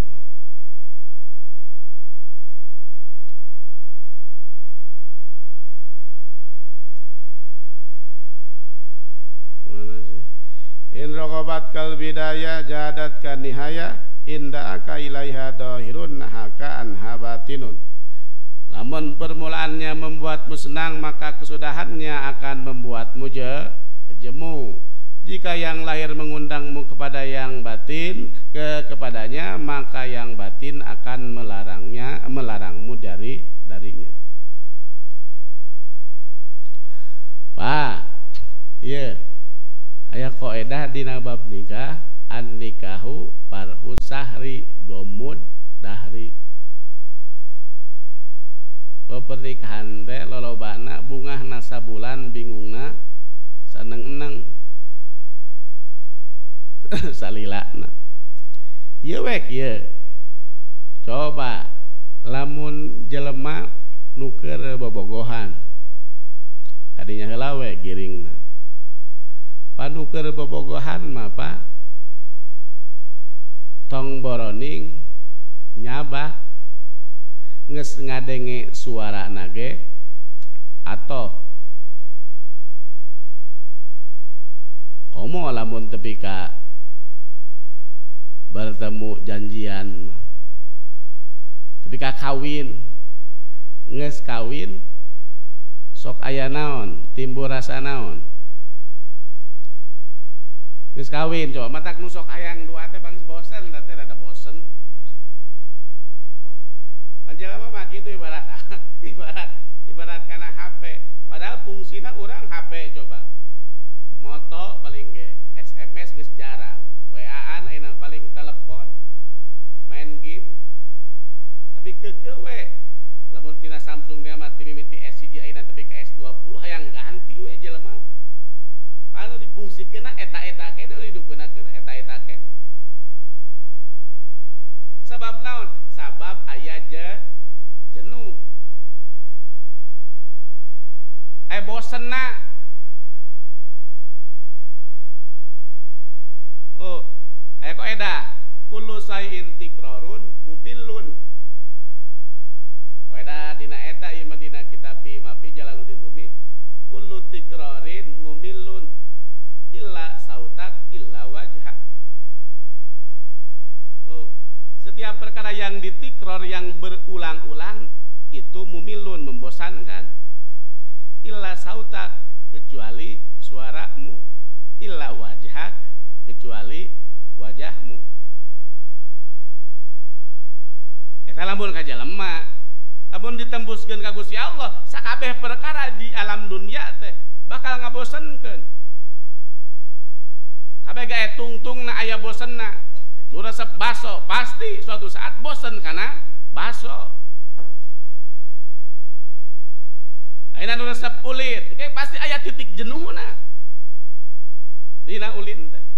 Mana sih? In rokobat kal bidaya jadat kan nihaya inda aka ilaiha dohirun nahaka anhabatinun. Lamun permulaannya membuatmu senang, maka kesudahannya akan membuatmu je, jemu. Jika yang lahir mengundangmu kepada yang batin ke kepadanya, maka yang batin akan melarangnya, melarangmu dari darinya. Pak, iya. Aya kaidah dina bab nikah, an nikahu parhu sahri gomud dahri. Pernikahan teh lolobana bungah nasa bulan bingungna saneng-eneng salilana. Ieu wek ieu. Coba lamun jelema nu keur bobogohan. Kadinya heula we giringna. Panu keur bobogohan mah Pak tong boroning nyabak nges ngadenge suara nage atau komo lamun tepi ka bertemu janjian tepi ka kawin nges kawin sok aya naon timbul rasa naon nges kawin coba matak nu sok hayang dua teh paling bosen teh rada bosen. Panjang apa mah gitu ibarat ibarat ibarat karena H P, padahal fungsina orang H P coba moto paling ge S M S geus jarang, W A-an ayeuna paling telepon main game tapi kekeu we lamun tina Samsung dia mah timimiti S hiji ayeuna tapi ke S dua puluh hayang ganti we jelema anu dipungsikeunna eta-eta keneh dihidupkeunna eta-eta keneh. Sabab naon? Sabab aya je, jenuh. Eh bosenna. Oh, aya kaidah. Kullu sayin tikrarun mumilun. Kaidah dina eta ieu mah dina kitab Mapi Jalaluddin Rumi. Kullu tikrarin mumilun illa sautak illa wajha. Oh. Setiap perkara yang ditikror yang berulang-ulang itu mumilun membosankan. Illa sautak kecuali suaramu, illa wajhak kecuali wajahmu. Eta lamun ka jelema, lamun ditembuskeun ka Gusti Allah, sakabeh perkara di alam dunia teh bakal ngabosenkeun. Kabeh gae tungtungna aya bosenna. Nu resep baso pasti suatu saat bosen karena baso. Ayeuna nu resep ulit, kayak pasti aya titik jenuhna. Dina ulin teh.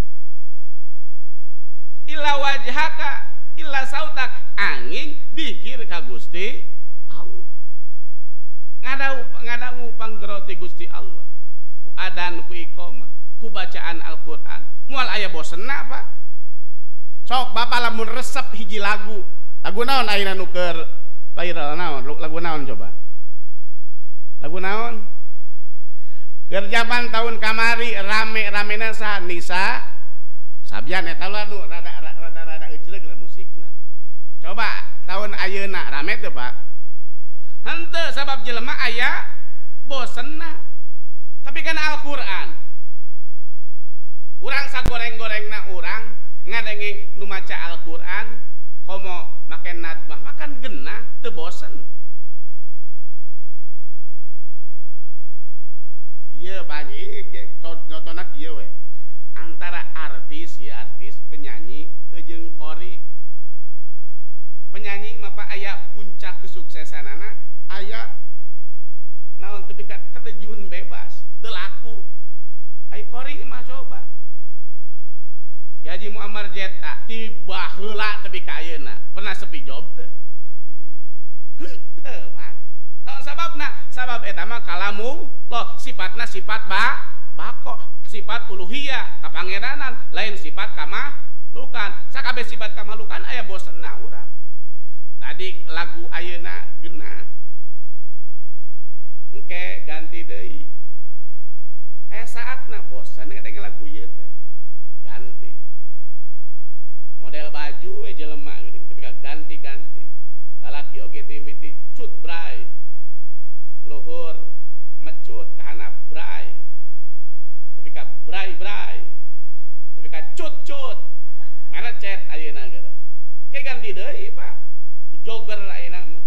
Illa wajhaka, illa sautak, angin dikir ka Gusti Allah. Ngada ngada panggeroti Gusti Allah. Ku adan ku iqamah, ku bacaan Al-Qur'an. Moal aya bosenna Pak. Sok bapak lamun resep hiji lagu lagu naon ayeuna nu keur viral naon lagu naon coba lagu naon keur jaman tahun kamari rame-ramena sa Nisa Sabian eta nu rada rada rada ecleug lah musikna coba tahun ayeuna rame teu Pak henteu sabab jelema aya bosenna tapi kan Al-Qur'an urang sagoreng-gorengna urang ngadengeng nu maca Al-Qur'an komo make nadmah makan genah teu bosen Iya banyak contohnya kieu we. Antara artis ya artis penyanyi jeung kori. Penyanyi mah Pak aya puncak kesuksesan anak, aya naon tepi ka terjun bebas, teu laku. Ai kori mah coba. Ki Haji Muammar Jeta tiba heula tepi ka ayeuna, pernah sepi job teu? Henteu, Pak. Naon sababna? Sabab eta mah kalamu loh sifatna sifat ba bako, sifat uluhiyah kapangeranan, lain sifat kamahlukan. Sakabeh sifat kamahlukan aya bosenna urang. Tadi lagu ayeuna genah. Engke ganti deui. Aya saatna bosan ngadenge lagu ieu teh. Ganti. Model baju we jelema geuning, tapi ganti-ganti. Lalaki oge timiti cut bray. Luhur mecut ka handap bray. Tapi ka bray-bray. Tapi ka cut-cut. Merecet ayeuna geura. Ke ganti deui, Pak. Jogger ayeuna mah.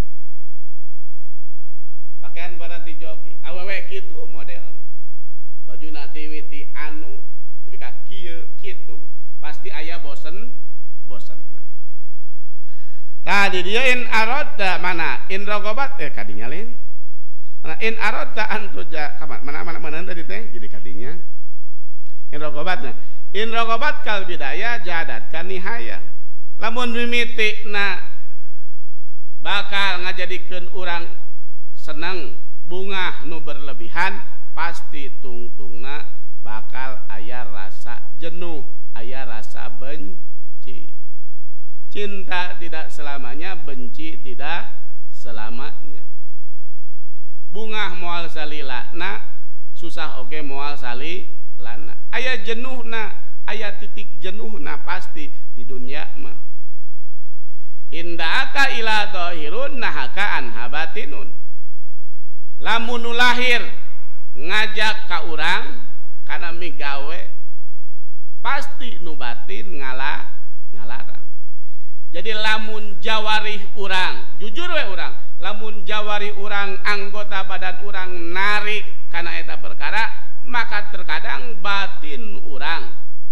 Pakaian barang di jogging. Awewe kitu model. Bajuna timiti anu tapi ka kieu kitu. Pasti aya bosen bosenna. Tadi dia in aradda mana? In rogobat eh kadinya lain. Nah, in aradda antuja kaman mana mana mana tadi teh jadi kadinya. In rogobatna. In rogobat kal bidaya jadat kan nihaya. Lamun mimitikna bakal ngajadikeun urang seneng bunga nu berlebihan pasti tungtungna bakal aya rasa jenuh, aya rasa benci. Cinta tidak selamanya, benci tidak selamanya. Bunga moal salilana susah oge moal salilana. Aya jenuhna, aya titik jenuhna pasti di dunia mah. Indaka ila dhahirun nahaka anha batinun. Lamun lahir ngajak ka urang kana migawe pasti nu batin ngala ngalarang. Jadi lamun jawarih urang, jujur we urang, lamun jawarih urang anggota badan urang narik kana eta perkara, maka terkadang batin urang,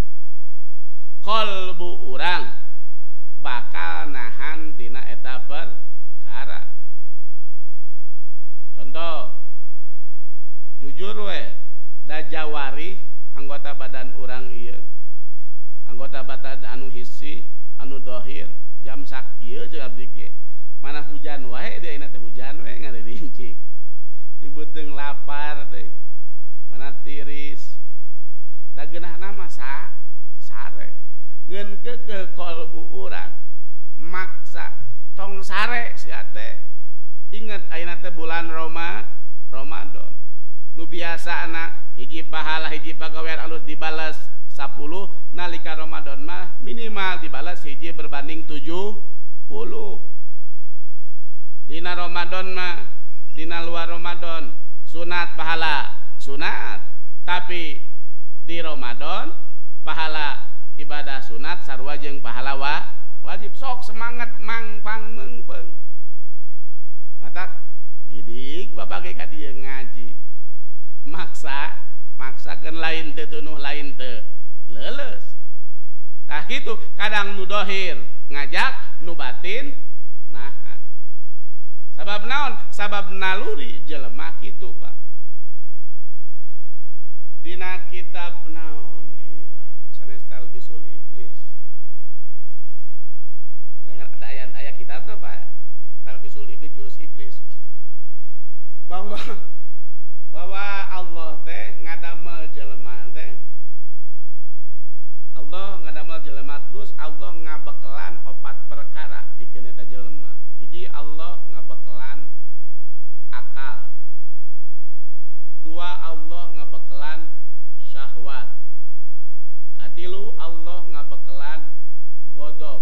kolbu urang bakal nahan tina eta perkara. Contoh, jujur we, da jawari anggota badan urang ieu, anggota badan anu hisi, anu dohir, jam sakieu jeung abdi ge, mana hujan wae deui ayeuna teh hujan we ngaririncik. Dibeuteung lapar deui, mana tiris, da geunahna mah sa sare. Ngeun keukeuh kolbu urang maksa tong sare sia teh. Ingat ayeuna teh bulan Roma Ramadan. Nu biasana hiji pahala hiji pagawean alus dibales sepuluh, nalika Ramadan mah minimal dibales hiji berbanding tujuh puluh. Dina Ramadan mah dina luar Ramadan sunat pahala sunat, tapi di Ramadan pahala ibadah sunat sarua jeung pahala wajib. Sok semangat mang pang mengpeng mata gidik babage ka dieu ngaji maksa maksakeun lain teu tunuh lain teu leuleus. Tah kitu kadang nu dohir ngajak nu batin nahan. Sabab naon? Sabab naluri jelema kitu, Pak. Dina kitab naon sanes talbisul iblis. Ada ayat ayat kitabna Pak. Talbisul iblis jurus iblis. Bahwa bahwa Allah teh ngadamel jelema teh. Allah ngadamel jelema terus Allah ngabekelan opat perkara pikeun eta jelema. Hiji Allah ngabekelan akal. Dua Allah ngabekelan syahwat. Katilu Allah ngabekelan ghadab.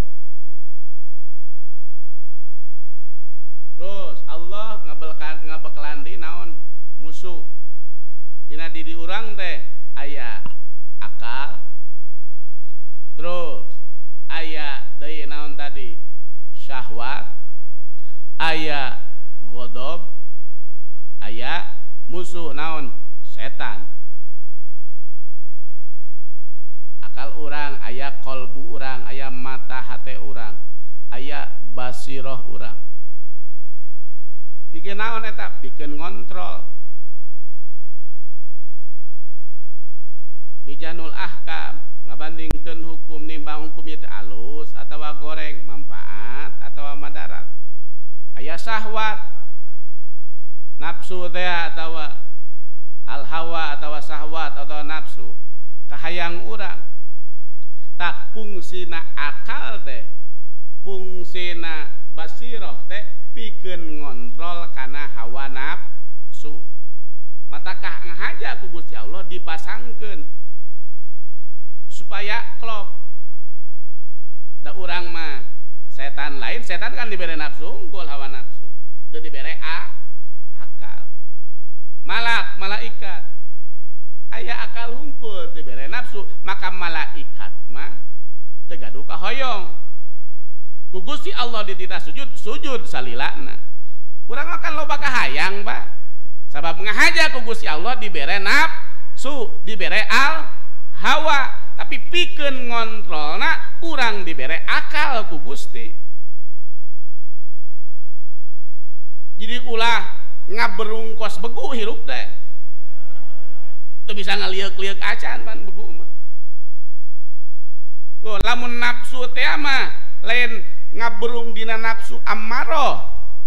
Terus Allah ngabekelan ngabekelan di naon? Musuh. Dina di urang teh aya akal. Terus aya deui naon tadi? Syahwat. Aya ghadab. Aya musuh naon? setan. Akal urang aya kolbu urang, aya mata hate urang, aya basiroh urang. Pikeun naon eta? Pikeun ngontrol. Mijanul ahkam, ngabandingkeun hukum nimbang hukum ieu teh alus atawa goreng, manfaat atawa madarat. Aya syahwat, nafsu teh atawa al hawa atawa syahwat atawa nafsu kahayang urang. Tak fungsina akal teh, fungsina basiroh teh pikeun ngontrol kana hawa nafsu. Matakah ngahaja ku Gusti Allah dipasangkeun supaya klop. Da urang mah setan lain, setan kan dibere nafsu unggul hawa nafsu, teu dibere a akal. Malak malaikat aya akal hungkul teu dibere nafsu, maka malaikat mah teu gaduh kahoyong. Ku Gusti Allah dititah sujud, sujud salilana. Urang mah kan loba kahayang, Pak. Sabab ngahaja ku Gusti Allah dibere nafsu, dibere al hawa. Tapi pikeun ngontrolna urang dibere akal ku Gusti. Jadi ulah ngaberungkos begu hirup teh. Teu bisa ngalieuк-lieuк acan pan begu mah. Tuh lamun nafsu teh mah lain ngaberung dina nafsu ammaroh.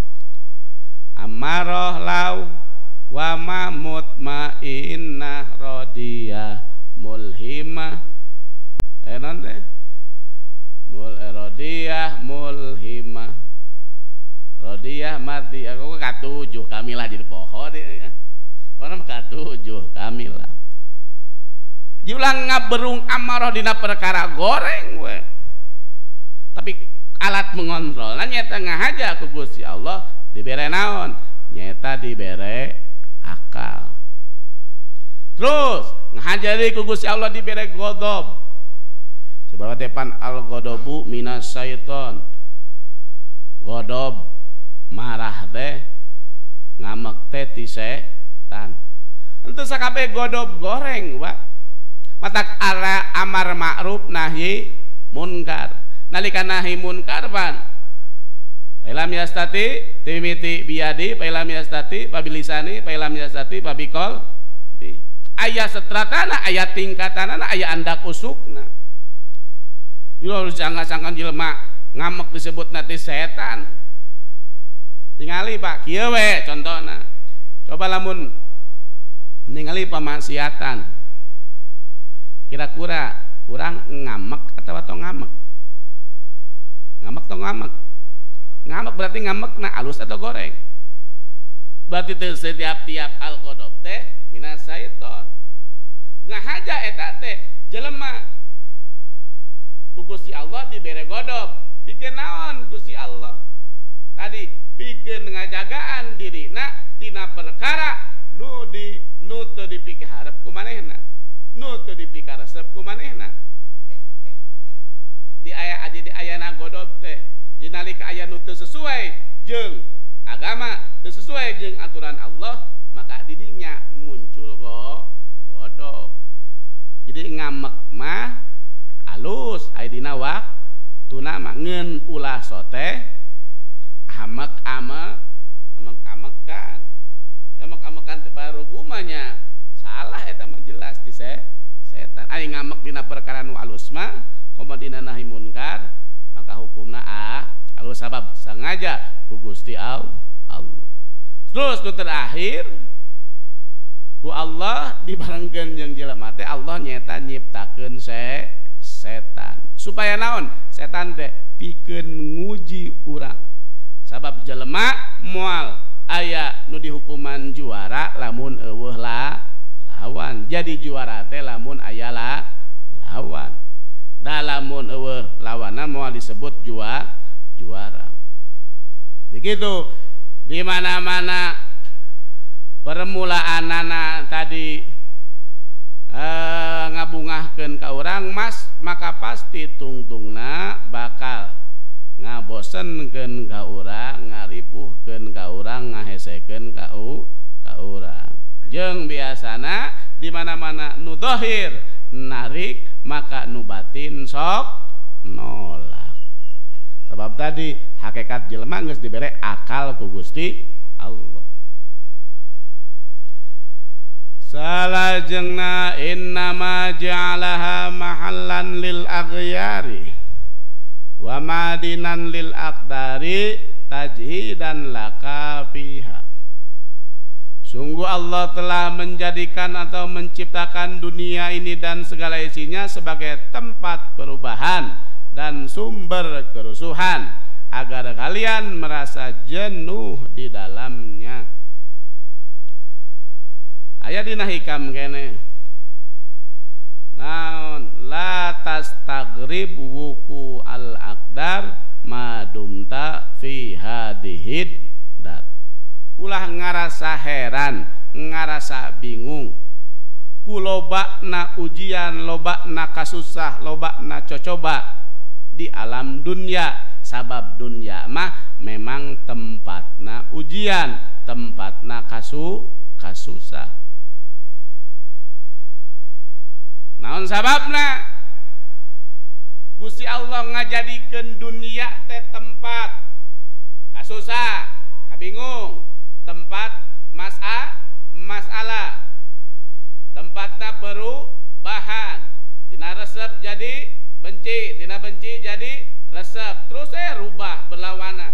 Ammaroh lau wa ma mutmainnah radiyah mulhimah. Enon teh mul erodiyah mulhimah rodiyah mati aku katujuh kamilah jadi pohon ya orang katujuh kamilah julang ngaberung amarah dina perkara goreng we. Tapi alat mengontrol nah nyata ngahaja ku Gusti Allah dibere naon nyata dibere akal. Terus ngahaja deui ku Gusti Allah dibere godob. Sebab tepan al godobu minas syaiton. Godob marah teh ngamek teh ti setan. Henteu sakabeh godob goreng, Pak. Matak ala amar ma'ruf nahi munkar. Nalika nahi munkar pan. Pailam yastati timiti biadi, pailam yastati pabilisani, pailam yastati pabikol. Aya setratana, aya tingkatanana, aya andak usukna. Yo sangka-sangka jelema ngamek disebut nanti setan. Tingali Pak, kieu we contohna. Coba lamun ningali pamaksiatan. Kira-kira urang ngamek atau atau ngamek? Ngamek atau ngamek? Ngamek berarti ngamekna alus atau goreng? Berarti teh setiap-tiap al-qadab teh minas syaiton. Ngahaja eta teh jelema Gusti Allah dibere godob pikeun naon Gusti Allah tadi pikeun ngajagaan dirina tina perkara nu di nu teu dipikaharep ku manehna nu teu dipikaresep ku manehna di aya aja di ayana godob teh dinalika aya nu teu sesuai jeung agama teu sesuai jeung aturan Allah maka didinya muncul go godob. Jadi ngamek mah alus aidina waktuna mah ngeun ulah sote amek-amek amek-amekan amek-amekan teh parugumanya salah eta mah jelas di se setan ai ngamek dina perkara nu alus mah komo dina nahi munkar maka hukumna a alus sabab sengaja ku Gusti Allah. Terus nu terakhir ku Allah dibarengkeun jeung jelema teh Allah nyata nyiptakeun se setan supaya naon setan teh pikeun nguji urang sabab jelema moal aya nu dihukuman juara lamun eueuh la lawan jadi juara teh lamun aya la lawan da lamun eueuh lawanan moal disebut jua juara begitu di mana-mana permulaanana tadi Uh, ngabungahkeun ka urang mas maka pasti tungtungna bakal ngabosenkeun ka urang ngaripuhkeun ka urang ngahesekeun ka u ka urang jeung biasana di mana-mana nu zahir narik maka nu batin sok nolak. Sebab tadi hakikat jelema geus dibere akal ku Gusti Allah. Salajengna innama ja'alaha mahallan lil aghyari wa madinan lil aqdari tajhidan laka fiha. Sungguh Allah telah menjadikan atau menciptakan dunia ini dan segala isinya sebagai tempat perubahan dan sumber kerusuhan agar kalian merasa jenuh di dalamnya. Aya dina hikam kene naon la tastagrib wuku al aqdar madumta fi hadihid dat. Ulah ngarasa heran, ngarasa bingung ku lobana ujian, lobana kasusah, lobana cocoba di alam dunia. Sabab dunia mah memang tempatna ujian, tempatna kasu kasusah. Naon sababna? Gusti Allah ngajadikeun dunia teh tempat kasusah, kabingung, tempat mas'a masalah, tempatna perubahan, tina resep jadi benci, tina benci jadi resep, terus eh rubah berlawanan.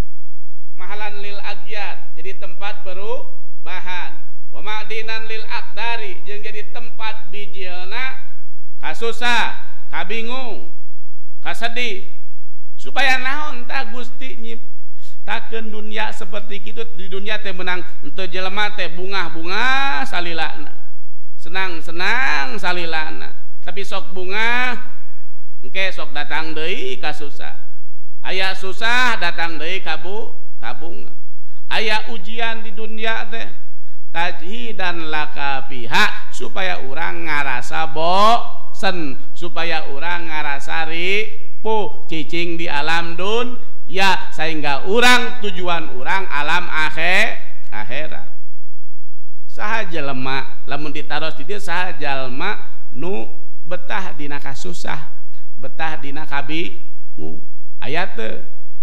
Mahalan lil agyat jadi tempat perubahan, wa ma'dinan lil aqdari jeung jadi tempat bijilna kasusah, kabingung, kasedih. Supaya naon tah Gusti nyiptakeun dunia seperti kitu. Di dunia teh menang henteu jelema teh bungah-bungah salilana, senang-senang salilana, tapi sok bungah engke sok datang deui ka susah. Aya susah datang deui ka bu kabunga. Aya ujian di dunia teh tajhidan laka pihak supaya orang ngarasa bosen, supaya orang ngarasa ripuh cicing di alam dunya, sehingga orang tujuan orang alam akhir akhirat. Saha jelema lamun ditaros di dieu saha jalma nu betah dina kasusah, betah dina kabingung. Aya teu?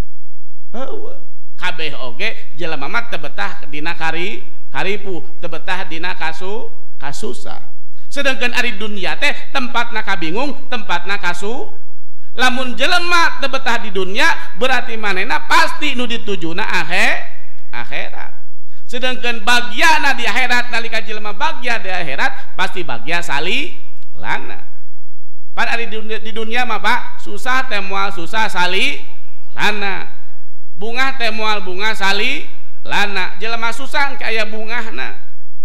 Heueuh. Kabeh oge jelema mah teu betah dina kari karipu, teu betah dina kasu kasusah. Sedangkan ari dunia teh tempatna kabingung, tempatna kasu. Lamun jelema teu betah di dunia berarti manehna pasti nu ditujuna akhir akhirat. Sedangkan bagiana di akhirat nalika jelema bagya di akhirat pasti bagya salilana. Pan ari di dunia, di dunia mah Pak susah teh moal susah salilana, bunga teh moal bunga salilana. Jelema susah engke aya bungahna.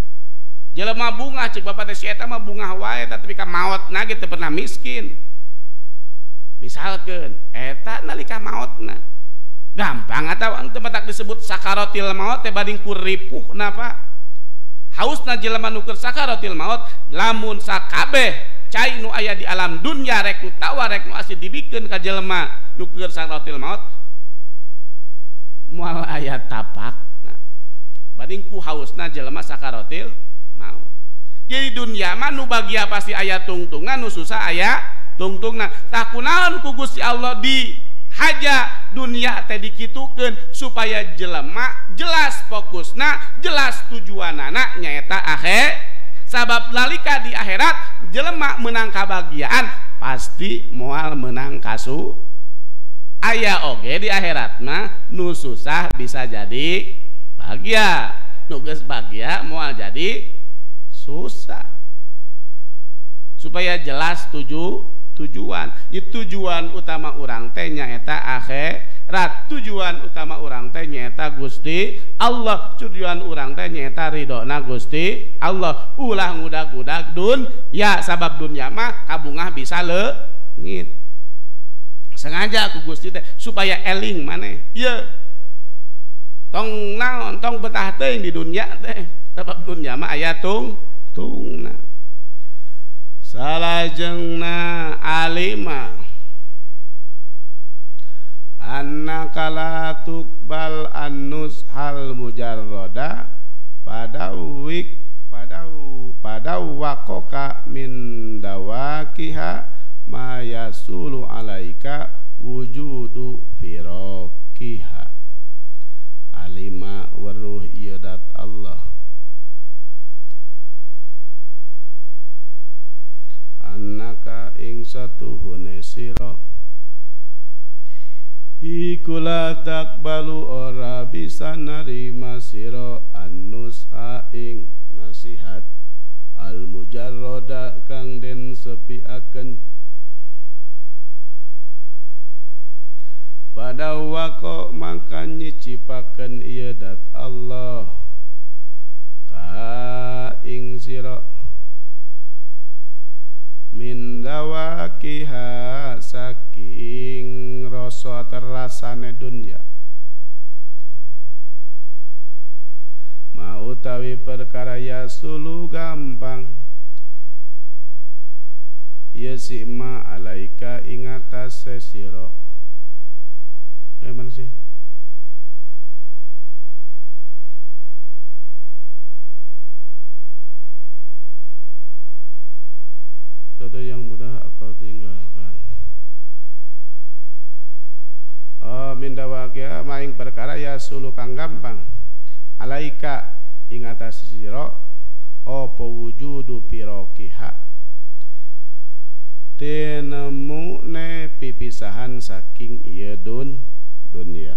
Jelema bunga cek bapak teh si eta mah bunga wae tapi ka maotna ge teu pernah miskin. Misalkeun eta nalika maotna gampang atawa teu matak disebut sakaratil maut teh bading ku ripuhna Pak. Hausna jelema nu keur sakaratil maut lamun sakabeh cai nu aya di alam dunya rek nu tawa rek nu asli dibikeun ka jelema nu keur sakaratil maut moal aya tapakna bading ku hausna jelema sakaratil maut. Jadi dunia mah nu bagia pasti aya tungtungan, nu susah aya tungtungna. Tah kunaon ku Gusti Allah di haja dunia teh dikitukeun supaya jelema jelas fokusna, jelas tujuanana nyaeta akhir. Sabab nalika di akhirat jelema menang kabagiaan pasti moal menang kasu. Aya oge di akhirat mah nu susah bisa jadi bahagia, nu geus bahagia moal jadi susah. Supaya jelas tuju tujuan. Itu tujuan utama urang teh nyaeta akhirat. Tujuan utama urang teh nyaeta Gusti Allah. Tujuan urang teh nyaeta ridona Gusti Allah. Ulah ngudag-udag dunya, sabab dunya mah kabungah bisa leungit. Sengaja ku Gusti teh supaya eling maneh. Ieu tong naon tong betah teuing di dunya teh, sabab dunya mah aya tung tungna. Salajengna alima annaka la tuqbal annus hal mujarroda pada wik padau padau wakoka min dawakiha ma yasulu alaika wujudu firokiha. Alima waruh iadat Allah annaka ing satuhune sira iku la takbalu ora bisa narima sira annusha ing nasihat al mujarroda kang den sepiaken pada wako maka nyicipaken ieu dat Allah ka ing sira min dawakiha saking rasa terasane dunya mau tawi perkara ya sulu gampang ya sima alaika ing atase sira. Eh mana sih? Sesuatu yang mudah kau tinggalkan. Oh, minda wakia maing perkara ya sulu kang gampang. Alaika ing atas sira apa wujudu pirokiha. Tinemu ne pipisahan saking ieu dun dunia.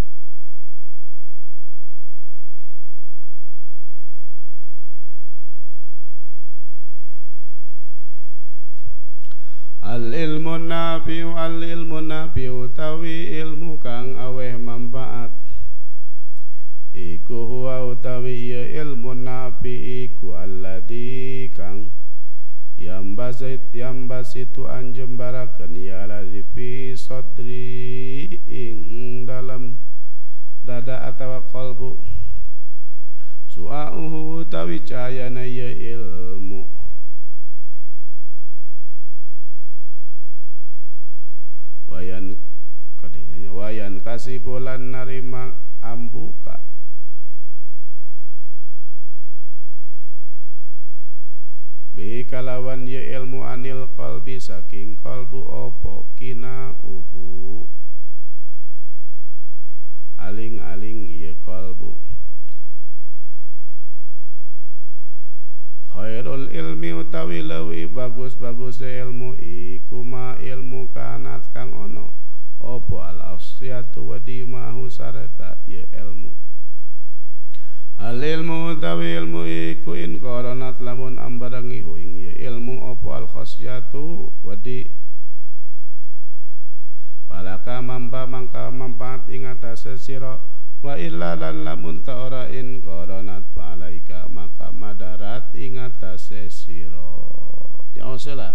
Al ilmu nafi'u al ilmu nafi'u tawi ilmu kang aweh manfaat iku huwa utawi ya ilmu nafi iku alladzi kang yambasit yambasitu anjembaraken ya lalifi sodri ing dalam dada atawa qalbu su'auhu utawi cahayana ya ilmu wayan kadinya wayan kasih bulan narima ambuka bi kalawan ya ilmu anil qalbi saking qalbu opo kina uhu aling-aling ya qalbu khairul ilmi utawi lewi bagus-bagus ilmu iku ma ilmu kanat kang ono opo al afsiyatu wa dimahu sarata ya ilmu al ilmu utawi ilmu iku in koronat lamun ambarangi huing ya ilmu opo al khasyatu wa di palaka mampa mangka manfaat ing atase sira wa illa lan lamun ta ora in koronat alaika maka madarat ing atase sira. Ya Allah.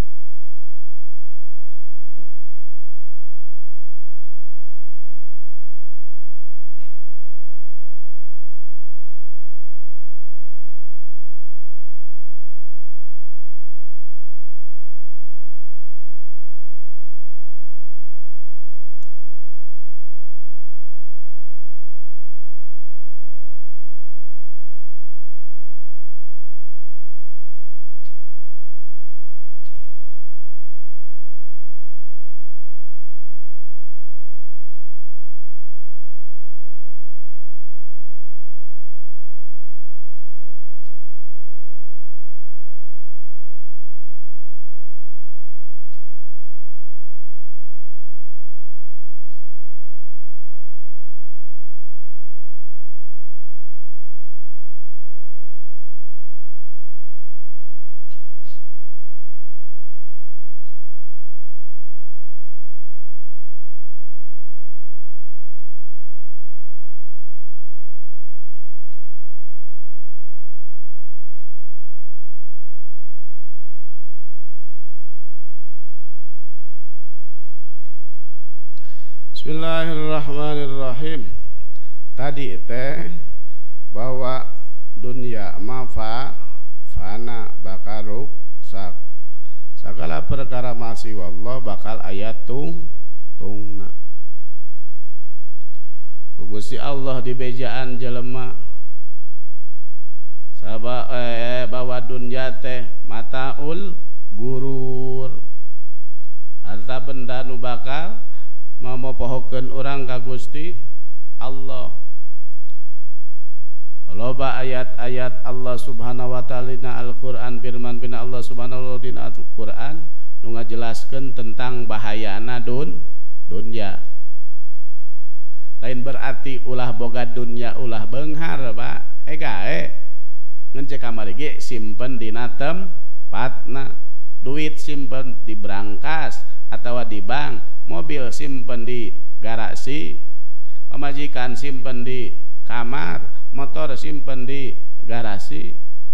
Bismillahirrahmanirrahim. Tadi teh bahwa dunia mafa fana bakaruk sak segala perkara masih wallah bakal ayat tung tungna Gusti Allah di bejaan jelema sabab eh, bahwa dunya teh mataul gurur, harta benda nu bakal mamopohokeun urang ka Gusti Allah. Loba ayat-ayat Allah Subhanahu wa taala dina Al-Qur'an, firman pina Allah Subhanahu wa taala dina Al-Qur'an nu ngajelaskeun tentang bahayana dun dunya. Lain berarti ulah boga dunya ulah beunghar, Pak. Eh gae ngan cek kamari ge simpen dina tempatna. Duit simpen di brankas atawa di bank, mobil simpen di garasi, pamajikan simpen di kamar, motor simpen di garasi.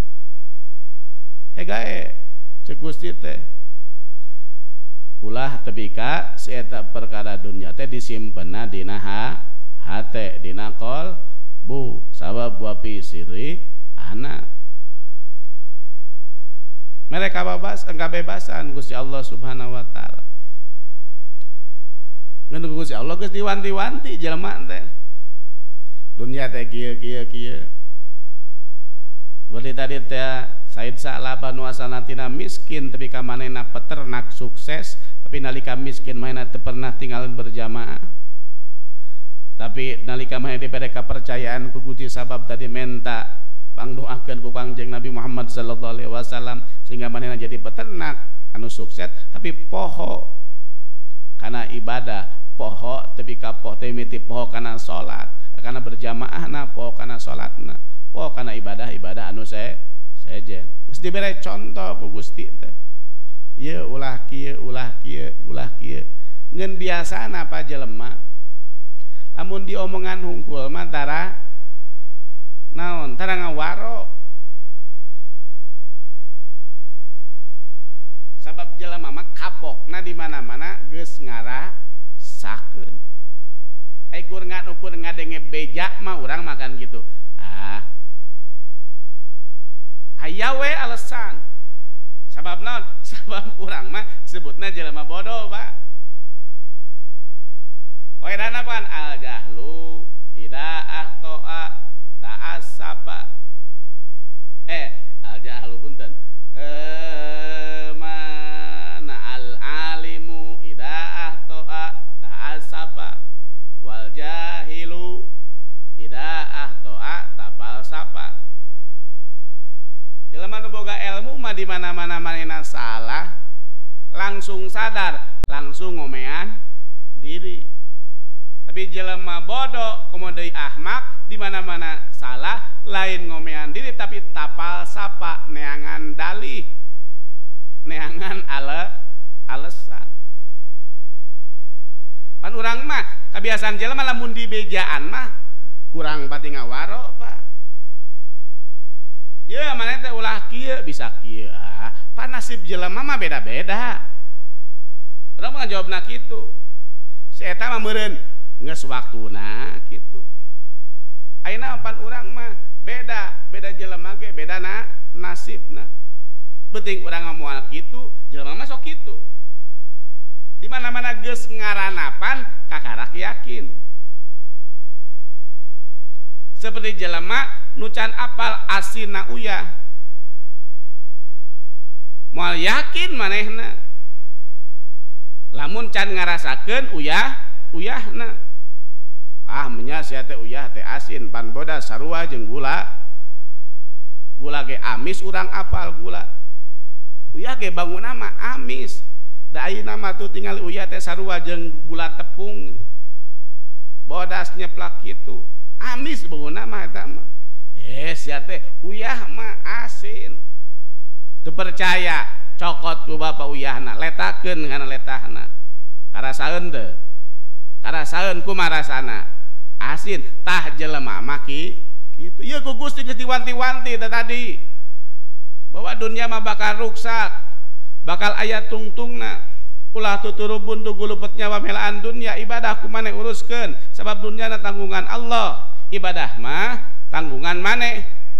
Hegae cek Gusti teh ulah tebika si eta perkara dunya teh disimpenna dina hate dina qalbu sabab wapi siri anak mereka bebas engka bebasan Gusti Allah Subhanahu wa taala. Ngan Gusti Allah geus diwanti-wanti jelema teh dunia teh kieu kieu kieu. Seperti tadi teh Said Sa'labah nu asalna tina miskin tapi ka manehna peternak sukses, tapi nalika miskin manehna teu pernah tinggalin berjamaah. Tapi nalika maneh dibere kepercayaan ku Gusti sabab tadi menta pangdoakeun ku Kangjeng Nabi Muhammad sallallahu alaihi wasallam sehingga manehna jadi peternak anu sukses, tapi poho kana ibadah, poho tepi ka poho teh miti poho kana salat, kana berjamaahna, poho kana salatna, poho kana ibadah-ibadah anu se sejen. Geus dibere contoh ku Gusti teh. Ieu ulah kieu, ulah kieu, ulah kieu. Ngeun biasana apa jelema lamun diomongan hungkul mah tara naon, tara ngawaro. Sabab jelema mah kapokna di mana-mana geus ngarasakeun. Ai kur ngan-ukur ngadenge beja mah urang makan gitu. Ah. Aya we alasan. Sabab naon? Sabab urang mah sebutna jelema bodoh, Pak. Qaidana pan al jahlu ida'ah to'a ta'assapa. Eh, al jahlu punten. Eh, mana al alimu ida'ah to'a ta'assapa wal jahilu ida'ah to'a tapal sapa. Jelema nu boga ilmu mah di mana-mana manehna salah langsung sadar, langsung ngomean diri. Tapi jelema bodoh komodei ahmak di mana-mana salah lain ngomean diri tapi tapal sapa neangan dalih, neangan ale alasan. Pan urang mah kebiasaan jelema lamun di bejaan mah kurang pati ngawaro, Pak. Ya mana teh ulah kieu bisa kieu ah. Pan nasib jelema mah beda-beda. Urang mah jawabna kitu. Si eta mah meureun geus waktuna kitu. Ayeuna pan urang mah beda, beda jelema ge beda na nasibna. Penting urang moal kitu, jelema mah sok kitu. Di mana-mana geus ngaranapan kakarak yakin. Seperti jelema nu can apal asina uyah. Moal yakin manehna. Lamun can ngarasakeun uyah, uyahna. Ah menya sia teh uyah teh asin pan boda sarua jeung gula. Gula ge amis urang apal gula. Uyah ge bangunna mah amis. Da ayeuna mah tuh tinggal uyah teh sarua jeung gula tepung. Bodas nyeplak kitu. Amis bangunna mah eta mah. Eh sia teh uyah mah asin. Teu percaya cokot ku bapa uyahna, letakeun kana letahna. Karasaeun teu? Karasaeun kumaha rasana? Asin. Tah jelema mah ki kitu. Ieu ku Gusti geus diwanti-wanti tadi. Bahwa dunia mah bakal ruksak. Bakal aya tungtungna. Ulah tuturubun tu gulupet nyawa melaan dunia, ibadah ku maneh uruskeun sabab dunia na tanggungan Allah, ibadah mah tanggungan maneh.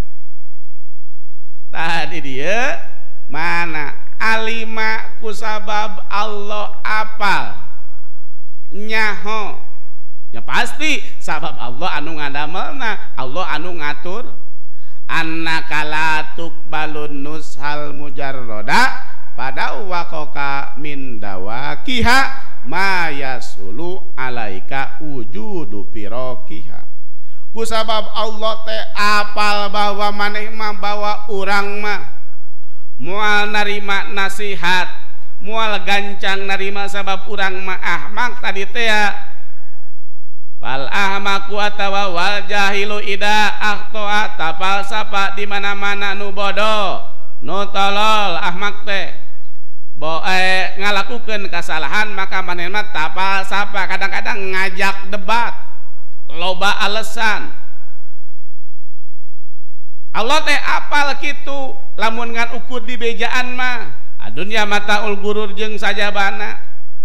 Tadi dia mana alima ku sabab Allah apal nyaho ya pasti sabab Allah anu ngadamelna, Allah anu ngatur. annaka la tuqbalun nushal mujarroda pada wakoka min dawakiha ma yasulu alaika wujudu pirokiha. Kusabab Allah teh apal bahwa maneh mah bawa urang mah moal narima nasihat, moal gancang narima sabab urang mah ahmak tadi teh fal ahmaku atawa wal jahilu ida akhtoa tapal sapa di mana-mana nu bodoh nu tolol ahmak teh bo eh, ngalakukeun kesalahan maka maneh mah tapal sapa kadang-kadang ngajak debat loba alasan. Allah teh apal kitu lamun ngan ukur di bejaan mah adunya mataul gurur jeung sajabana.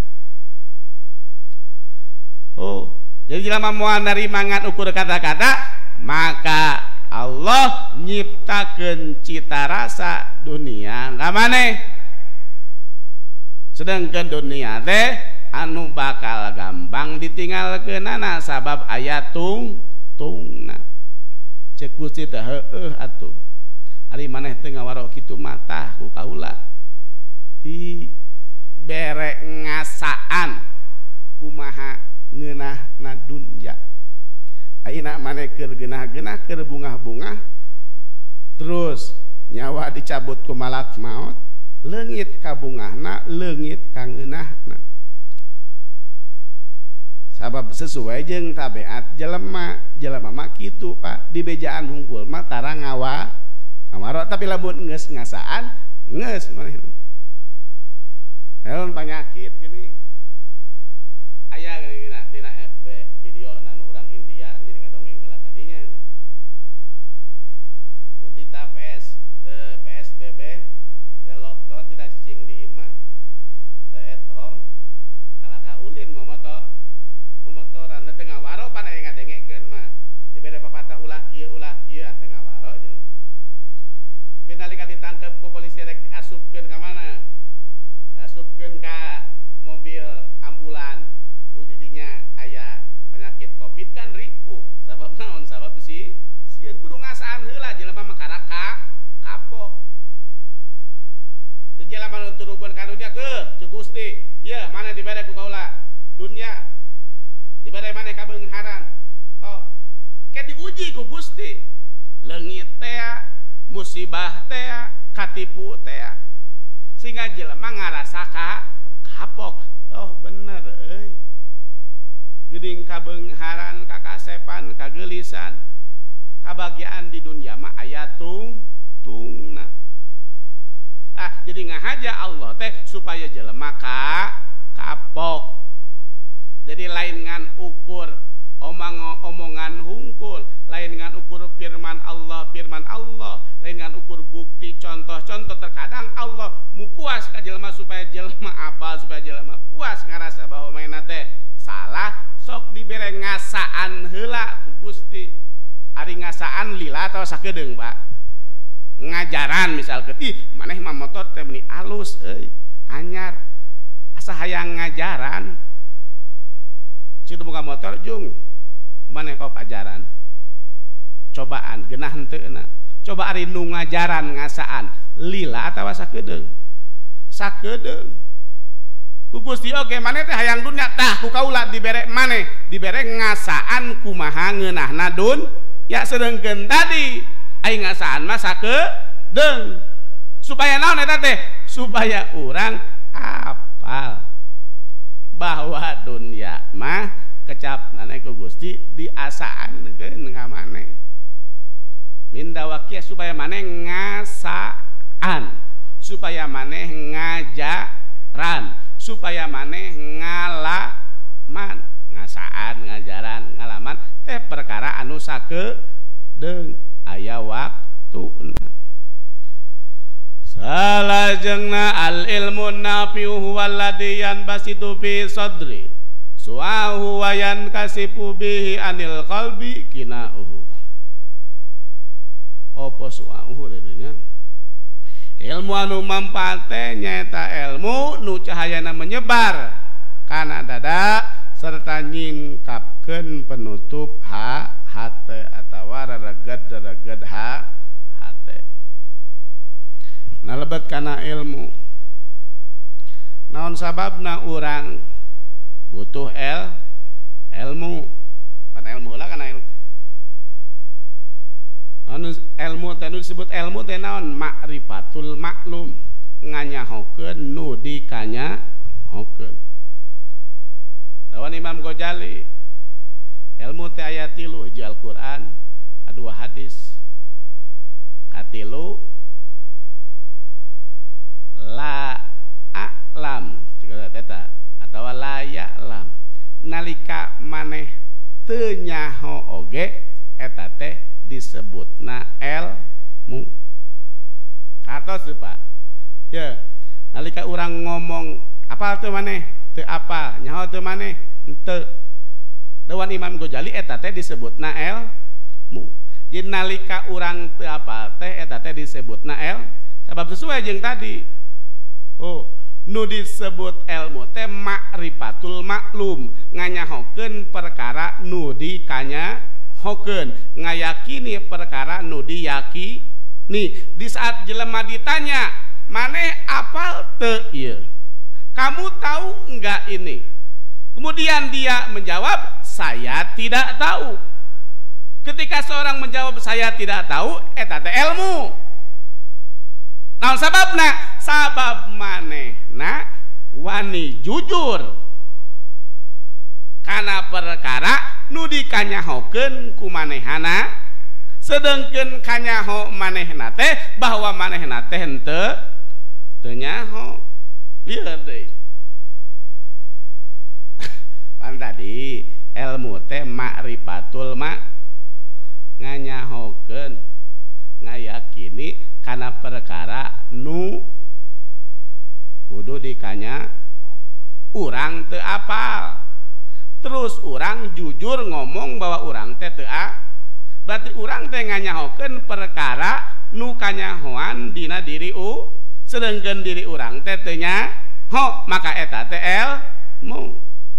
Oh, jadi jelema moal narima ngan ukur kata-kata maka Allah nyiptakeun cita rasa dunia ka maneh. Sedangkan dunia teh anu bakal gampang ditinggalkeunana sabab aya tung tungna. Cek Gusti teh heueuh atuh. Ari maneh teu ngawaro kitu mata ku kaula. Di bere ngasaan kumaha ngeunahna dunya. Ayeuna maneh keur geunah-geunah keur bungah-bungah terus nyawa dicabut ku malak maut, leungit ka bungahna, leungit ka ngeunahna. Sabab sesuai jeung tabiat jelema, jelema mah kitu Pak, di bejaan hungkul mah tara ngawa ngawaro tapi lamun geus ngasaan geus manehna. Helon penyakit gini. Aya dina dina F B video nanu urang India jadi ngadongeng heula ka dinya. Nu di P S eh, P S B B ya lockdown tidak cicing di imah. Stay at home. Kalaka ulin momoto momotoran teu ngawaro pan aya ngadengekeun mah. Dibere papatah ulah kieu ulah kieu ah teu ngawaro jeung. Pinalika ditangkep ku polisi rek diasupkeun ka mana? Asupkeun ka mobil ambulan. Nu di dinya aya penyakit Covid kan ripuh. Sabab naon? Sabab si sieun kudu ngasaan heula jelema mah karaka kapok. Jelema nu turupkeun ka dunya ke cu Gusti. Ieu mana dibere ku kaula? Dunya. Dibere maneh ka beungharan. Kok ke diuji ku Gusti. Leungit teh, musibah teh, katipu teh. Sehingga jelema ngarasa ka kapok. Oh bener euy. Geuning kabeungharan, kakasepan, kageulisan. Kabagian di dunia mah aya tung tungna. Ah, jadi ngahaja Allah teh supaya jelema ka kapok. Jadi lain ngan ukur omong omongan hungkul, lain ngan ukur firman Allah, firman Allah, lain ngan ukur bukti contoh-contoh. Terkadang Allah mu puas ka jelema supaya jelema apal, supaya jelema puas ngarasa bahwa maena teh salah, sok dibere ngasaan heula ku Gusti. Ari ngasaan lila atau sakedeung, Pak? Ngajaran misalkeun, ih maneh mah motor teh meuni alus euy, anyar. Asa hayang ngajaran. Situ boga motor jung. Maneh kau ajaran. Cobaan geunah henteuna. Coba ari nu ngajaran ngasaan lila atawa sakedeung? Sakedeung. Ku Gusti oge maneh teh hayang dunya tah ku kaula dibere maneh dibere ngasaan kumaha ngeunahna dun ya sedengkeun tadi ai ngasaan mah sakedeung supaya naon eta teh supaya urang apal bahwa dunya mah kecapna ku Gusti diasaan-keun ka maneh minda wakiah supaya maneh ngasaan supaya maneh ngajaran supaya maneh ngalaman ngasaan ngajaran ngalaman teh perkara anu sakedeung aya waktuna. Salajengna al ilmu nafi'u huwal ladzi yanbasitu fi sadri su'ahu wa yankasifu bihi anil qalbi kina'uhu. Apa su'ahu lirinya? Ilmu anu manfaat teh nyaeta ilmu nu cahayana menyebar kana dada serta nyingkapkeun penutup ha hate atawa rareged-rareged ha teh nalebet kana ilmu. Naon sababna urang butuh el ilmu pan ilmu lah kana ilmu anu ilmu teh nu disebut ilmu teh naon ma'rifatul maklum nganyahokeun nu dikanyahokeun. Dawan Imam Ghazali ilmu teh aya tilu, hiji Al-Qur'an, kadua hadis, katilu la a'lam eta atawa la ya'lam nalika maneh teu nyaho oge eta teh disebutna ilmu. Katos teu Pak? Ya, nalika urang ngomong apal teu maneh? Teu apal, nyaho teu maneh? Henteu. Dawan Imam Ghazali eta teh disebutna ilmu. Jadi nalika urang teu apal teh eta teh disebutna il sabab sesuai jeung tadi. Oh, nu disebut ilmu teh ma'rifatul maklum nganyahokeun perkara nu dikanyahokeun, ngayakini perkara nu diyakini. Di saat jelema ditanya, "Maneh apal teu ieu?" Kamu tahu enggak ini? Kemudian dia menjawab, "Saya tidak tahu." Ketika seorang menjawab saya tidak tahu, eta teh ilmu. Naon sababna? Sabab manehna wani jujur kana perkara nu dikanyahokeun ku manehana, sedengkeun kanyaho manehna teh bahwa manehna teh henteu teu nyaho. Lieur deui. Pan tadi ilmu teh ma'rifatul ma nganyahokeun ngayakini kana perkara nu kudu dikanya urang teu apal, terus urang jujur ngomong bahwa urang teh teu a, berarti urang teh nganyahokeun perkara nu kanyahoan dina diri u, sedengkeun diri urang teh teu nyaho, maka eta teh ilmu.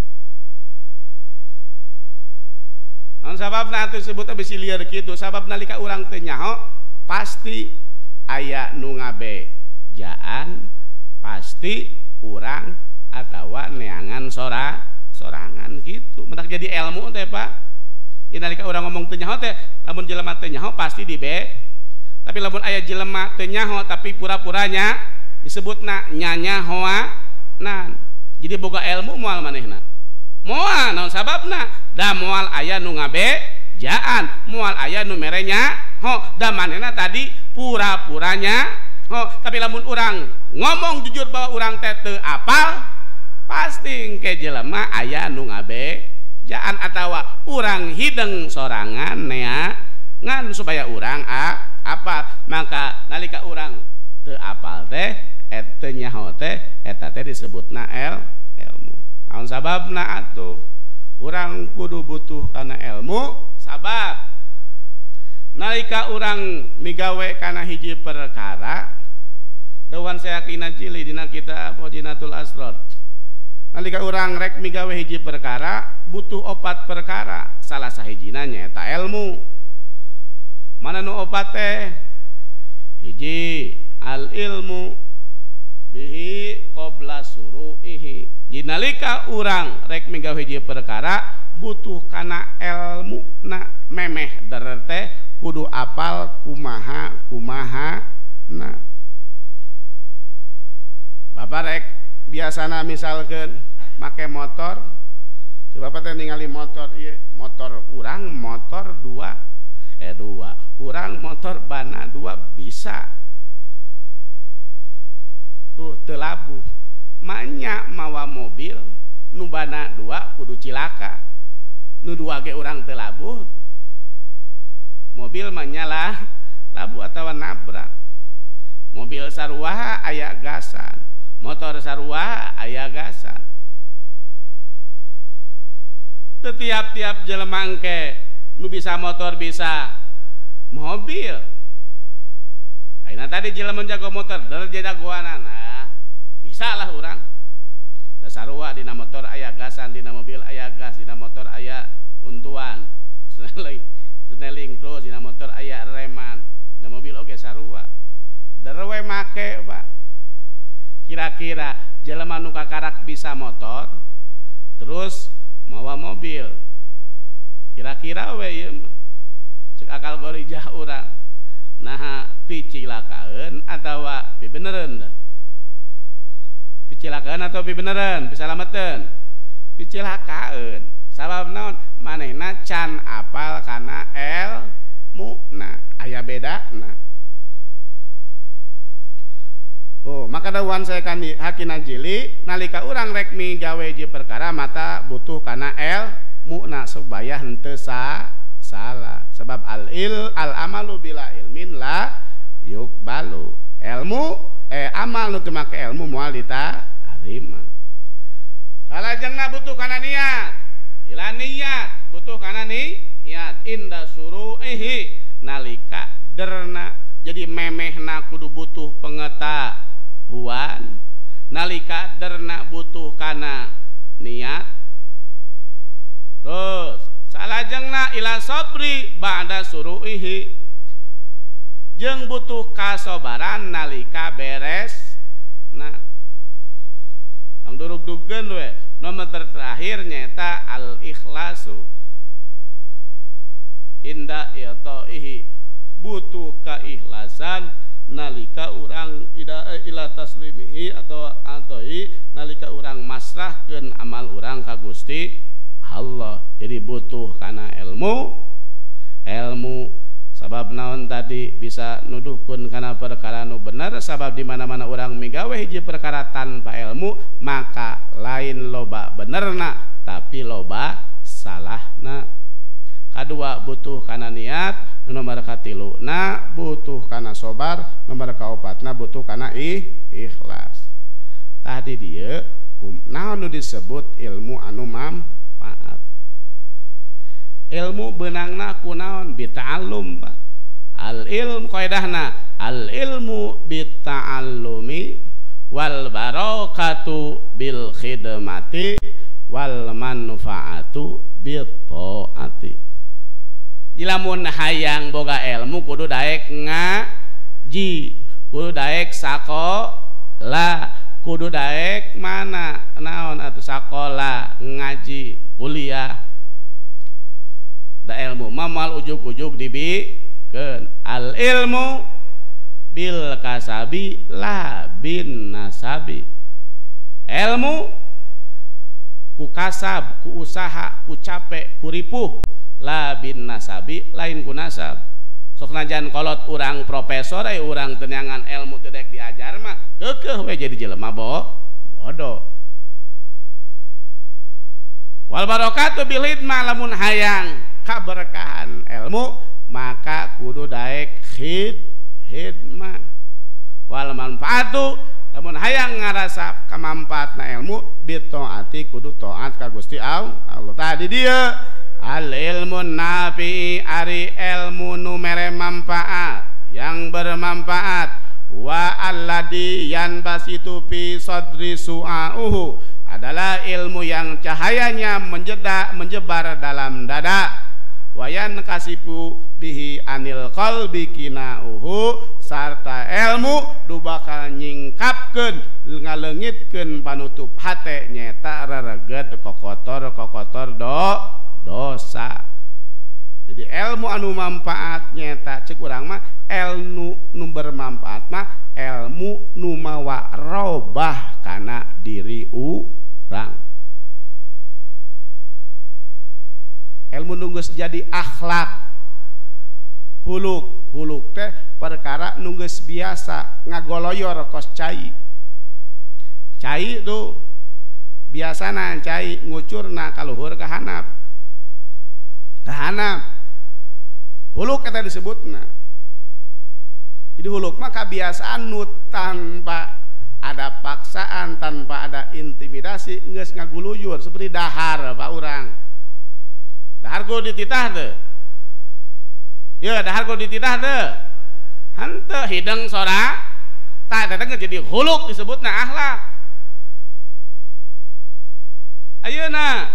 Naon sababna atuh disebut bisi lieur kitu? Sabab nalika urang teu nyaho pasti aya nu ngabejaan, pasti urang atawa neangan sora sorangan gitu. Mentak jadi ilmu teh Pak. Ya nalika urang ngomong teu nyaho teh, lamun jelema teu nyaho pasti dibe. Tapi lamun aya jelema teu nyaho tapi pura-puranya disebutna nyanyahoanan. Jadi boga ilmu moal manehna. Moal naon sababna? Da moal aya nu ngabejaan, moal aya nu merenya ho, da manehna tadi pura-puranya ho. Tapi lamun urang ngomong jujur bahwa urang teh teu apal, pasti engke jelema aya nu ngabejaan atawa urang hideng sorangan neangan supaya urang a apal. Maka nalika urang teu apal teh et teu nyaho teh eta teh disebutna el ilmu. Naon sababna atuh? Urang kudu butuh kana ilmu sabab nalika urang migawe kana hiji perkara, dawan sayakina cili dina kitab Fadinatul Asrar. Nalika urang rek migawe hiji perkara butuh opat perkara, salah sahijina nyaeta ilmu. Mana nu opat teh? Hiji al ilmu bihi qabla suru'ihi. Jadi nalika urang rek migawe hiji perkara butuh kana ilmu na memeh darer teh kudu apal kumaha kumaha na. Bapak rek biasana misalkan make motor, coba teh ningali motor ieu, motor urang motor dua eh dua, urang motor bana dua bisa. Tuh teu labuh. Manya mawa mobil nu bana dua kudu cilaka, nu dua ge urang teu labuh, mobil manyalah labu atawa nabrak. Mobil sarua aya gasan, motor sarua aya gasan. Teu tiap-tiap jelema engke nu bisa motor bisa mobil. Ayeuna tadi jelema jago motor derje jagoanan, nah bisa lah urang. Da sarua dina motor aya gasan, dina mobil aya gas, dina motor aya untuan, seneling, seneling terus dina motor aya reman, dina mobil oge sarua. kira-kira jelema nu kakarak bisa motor terus mawa mobil kira-kira we ieu mah cek akal gorijah urang nah picilakaeun atawa pibenereun picilakaeun atau pibenereun pisalameteun picilakaeun sabab naon manehna can apal kana elmuna aya bedana. Oh, maka dawan saya kan hakina jili nalika urang rek migawe ji perkara mata butuh kana elmuna supaya henteu sa salah sebab al il al amalu bila ilmin la yuqbalu ilmu eh amal nu teu make ilmu moal ditarima salajengna butuh kana niat ila niat butuh kana niat inda suru'ihi nalika derna jadi memehna kudu butuh pengetahuan nalika derna butuh kana niat terus salajengna ila sabri ba'da suru'ihi jeung butuh kasabaran nalika beres nah ang durug-dugeun we nomor terakhir nyata al ikhlasu inda i'ta'ihi butuh keikhlasan nalika urang ida ila taslimihi atau atoi nalika urang masrahkeun amal urang ka Gusti Allah. Jadi butuh kana ilmu ilmu sabab naon tadi bisa nuduhkeun kana perkara nu bener sabab di mana-mana urang migawe hiji perkara tanpa ilmu maka lain loba benerna tapi loba salahna. Kadua butuh kana niat nomor katilu na butuh kana sobar nomor kaopatna butuh kana ih ikhlas. Tadi dia naon nu disebut ilmu anu manfaat. Ilmu beunangna kunaon bita'allum Pak. Al ilm qaidahna al ilmu bita'allumi wal barakatu bil khidmati wal manfaatu bit taati. Lamun hayang boga ilmu kudu daek ngaji, kudu daek sakola, kudu daek mana naon atuh sakola, ngaji, kuliah. Da ilmu mah moal ujug-ujug dibikeun. Al ilmu bil kasabi la bin nasabi. Ilmu ku kasab, ku usaha, ku capek, ku ripuh la bin nasabi lain ku nasab. Sok najan kolot urang profesor ay urang tenyangan ilmu teu dek diajar mah keukeuh we jadi jelema bo bodoh. Wal barakatu bil hidmah lamun hayang kaberkahan ilmu maka kudu daek khid hidmah. Wal manfaatu lamun hayang ngarasa kamanfaatna ilmu bi taati kudu taat ka Gusti Allah. Tadi dia al ilmu nafi ari ilmu nu mere manfaat yang bermanfaat wa alladhi yanbasitu fi sadri su'auhu adalah ilmu yang cahayanya menjedak menjebar dalam dada wayan kasipu bihi anil qalbi kinauhu sarta ilmu du bakal nyingkapkeun ngaleungitkeun panutup hate nyeta rereged kokotor-kokotor do dosa. Jadi ilmu anu manfaat nyata cek urang mah ilmu nu bermanfaat mah ilmu nu mawa robah kana diri urang. Ilmu nu geus jadi akhlak huluk huluk teh perkara nu geus biasa ngagoloyor kos cai cai tuh biasana cai ngucurna ka luhur ka handap kahanap huluk kata disebutna. Jadi huluk mah kebiasaan nu tanpa ada paksaan tanpa ada intimidasi geus ngaguluyur seperti dahar Pak urang. Dahar go dititah teu? Ya dahar go dititah teu? Henteu hideng sora tah eta teh jadi huluk disebutna akhlak. Ayeuna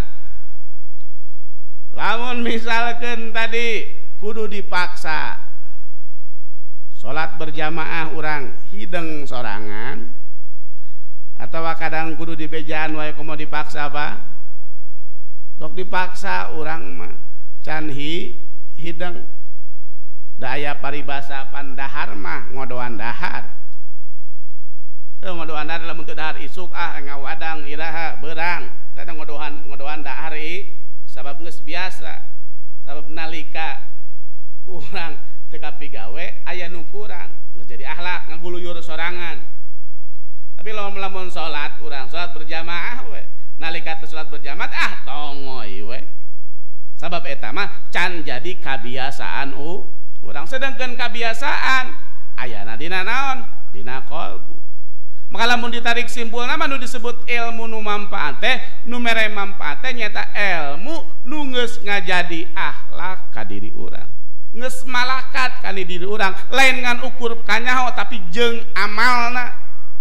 lamun misalkan tadi kudu dipaksa salat berjamaah urang hideng sorangan atau kadang kudu dibejaan wae komo dipaksa apa sok dipaksa orang mah can hi hidang da aya paribasa pandahar mah ngodoan dahar eh ngodoan dahar lamun teu dahar isuk ah ngawadang iraha beurang da ngodohan ngodoan dahar i sabab geus biasa sabab nalika kurang teu kapigawe aya nu kurang geus jadi akhlak ngaguluyur sorangan. Tapi lamun lamun salat urang salat berjamaah we nalika teu salat berjamaah ah tongoy we sabab eta mah can jadi kabiasaan u urang sedengkeun kabiasaan ayana dina naon dina qalbu. Maka lamun ditarik simpulna mah nu disebut ilmu nu manfaat teh nu mere manfaat teh nyata ilmu nu geus ngajadi akhlak ka diri urang geus malakat ka diri urang lain ngan ukur kanyaho tapi jeung amalna.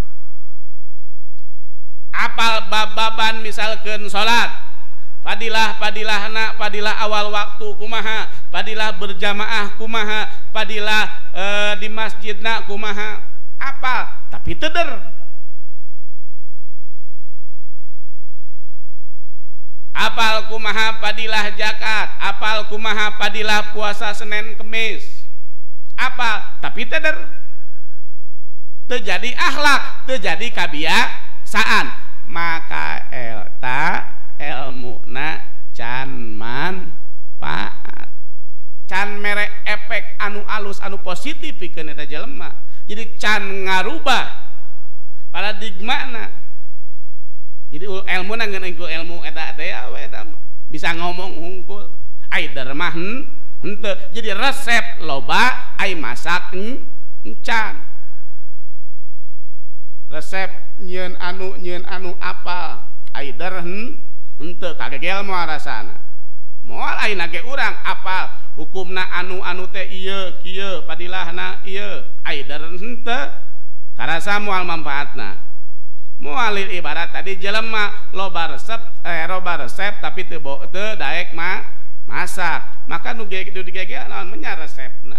Apal bab-baban misalkan salat padilah padilahna padilah awal waktu kumaha padilah berjamaah kumaha padilah e, di masjidna kumaha apal tapi teder apal kumaha padilah zakat apal kumaha padilah puasa Senin Kemis apal tapi teder terjadi akhlak terjadi kabiasaan maka elta ilmu na can manfaat can mere efek anu alus anu positif pikeun eta jelema jadi can ngarubah paradigmana jadi ilmu na ngeun ilmu eta teh we eta bisa ngomong hungkul ai dermah henteu jadi resep loba ai masak encan resep nyeun anu nyeun anu apa aider henteu kagegel moal rasana moal ayeuna ge urang apal hukumna anu anu teh ieu kieu padilahna ieu aider henteu karasa moal manfaatna moal ibarat tadi jelema loba resep eh loba resep tapi teu teu daek mah masak maka nu ge kitu digege naon nya resepna.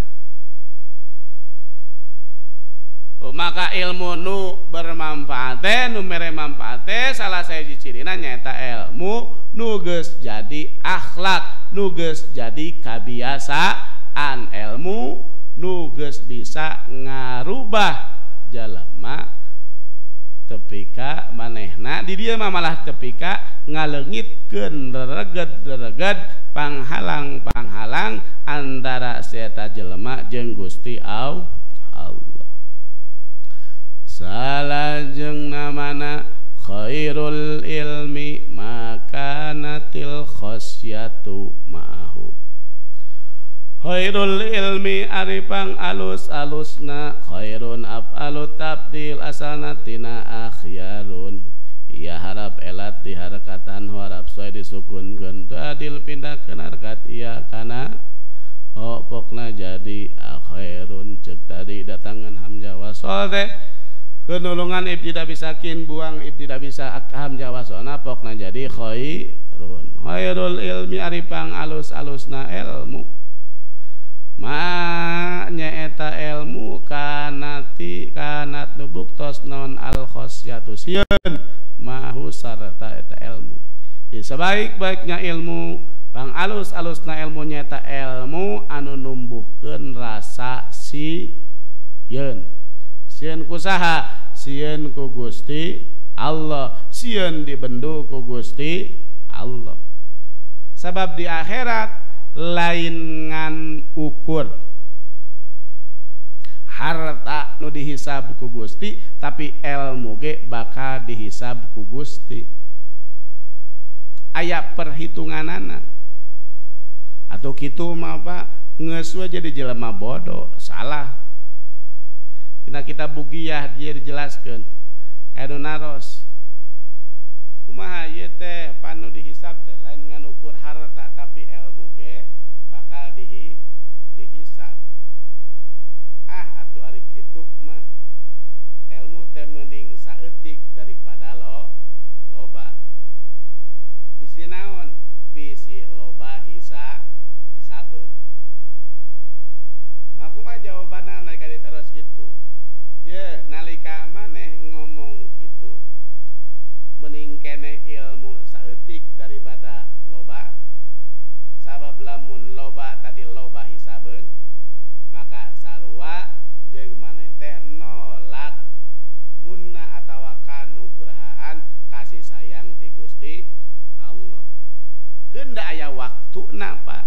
Oh, maka ilmu nu bermanfaat nu mere manfaat salah sahiji cirina nyaeta ilmu nu geus jadi akhlak nu geus jadi kabiasaan ilmu nu geus bisa ngarubah jalema tepika manehna di dieu mah malah tepika ngaleungitkeun rereged-rereged panghalang-panghalang antara saeta jelema jeung Gusti Allah. Salajeng namana khairul ilmi makanatil khosyatu ma'ahu khairul ilmi aripang alus alusna khairun af'alu tabdil asanatina akhyarun ia harap elat di harakatan harap soy disukunkeun adil pindahkeun harakat ia kana pokna jadi akhairun cek tadi datangan hamzah wasol teh kenulungan ibtida bisakin buang ibtida bisa hamzah wasona pokna jadi khairun khairul ilmi aripang alus-alusna ilmu ma nyaeta ilmu kanati kanat nubuktos non al khosyatu sieun mahu sarta eta ilmu jadi sebaik-baiknya ilmu pang alus-alusna ilmu nyaeta ilmu anu numbuhkeun rasa sieun sieun kusaha sieun ku Gusti Allah sieun dibendu ku Gusti Allah sabab di akhirat lain ngan ukur harta nu dihisab ku Gusti tapi ilmu ge bakal dihisab ku Gusti aya perhitunganana atau kitu mah apa geus we jadi jelema bodoh salah. Dina kitab Bugiyah dia dijelaskeun anu naros kumaha ieu teh panu dihisab teh lain ngan ukur harta tapi ilmu ge bakal dihi dihisab ah atuh ari kitu mah ilmu teh mending saeutik daripada lo loba bisi naon bisi loba hisab hisabeun maku mah jawabanna nalika ditaros kitu ya nalika maneh ngomong gitu mending keneh ilmu saeutik daripada loba. Sabab lamun loba tadi loba hisabeun maka sarua jeung maneh teh nolak munna atawa kanugrahaan kasih sayang ti Gusti Allah. Keun da aya waktuna Pak.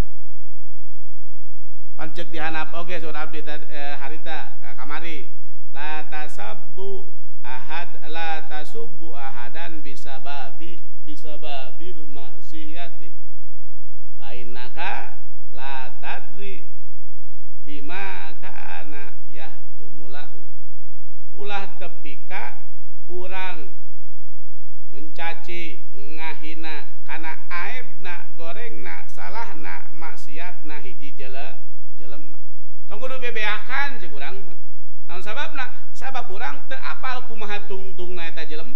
Pancet dihanap oge surah abdi eh, harita kamari la tasabbu ahad la tasubbu ahadan bisa babi bisa babil maksiyati fa innaka la tadri bima kana yahtumulahu. Ulah tepika urang mencaci ngahina kana aibna gorengna salahna maksiatna hiji jelema jelema tong kudu bebeakan jeung urang mah. Naon sababna? Sabab urang teu apal kumaha tungtungna eta jelema.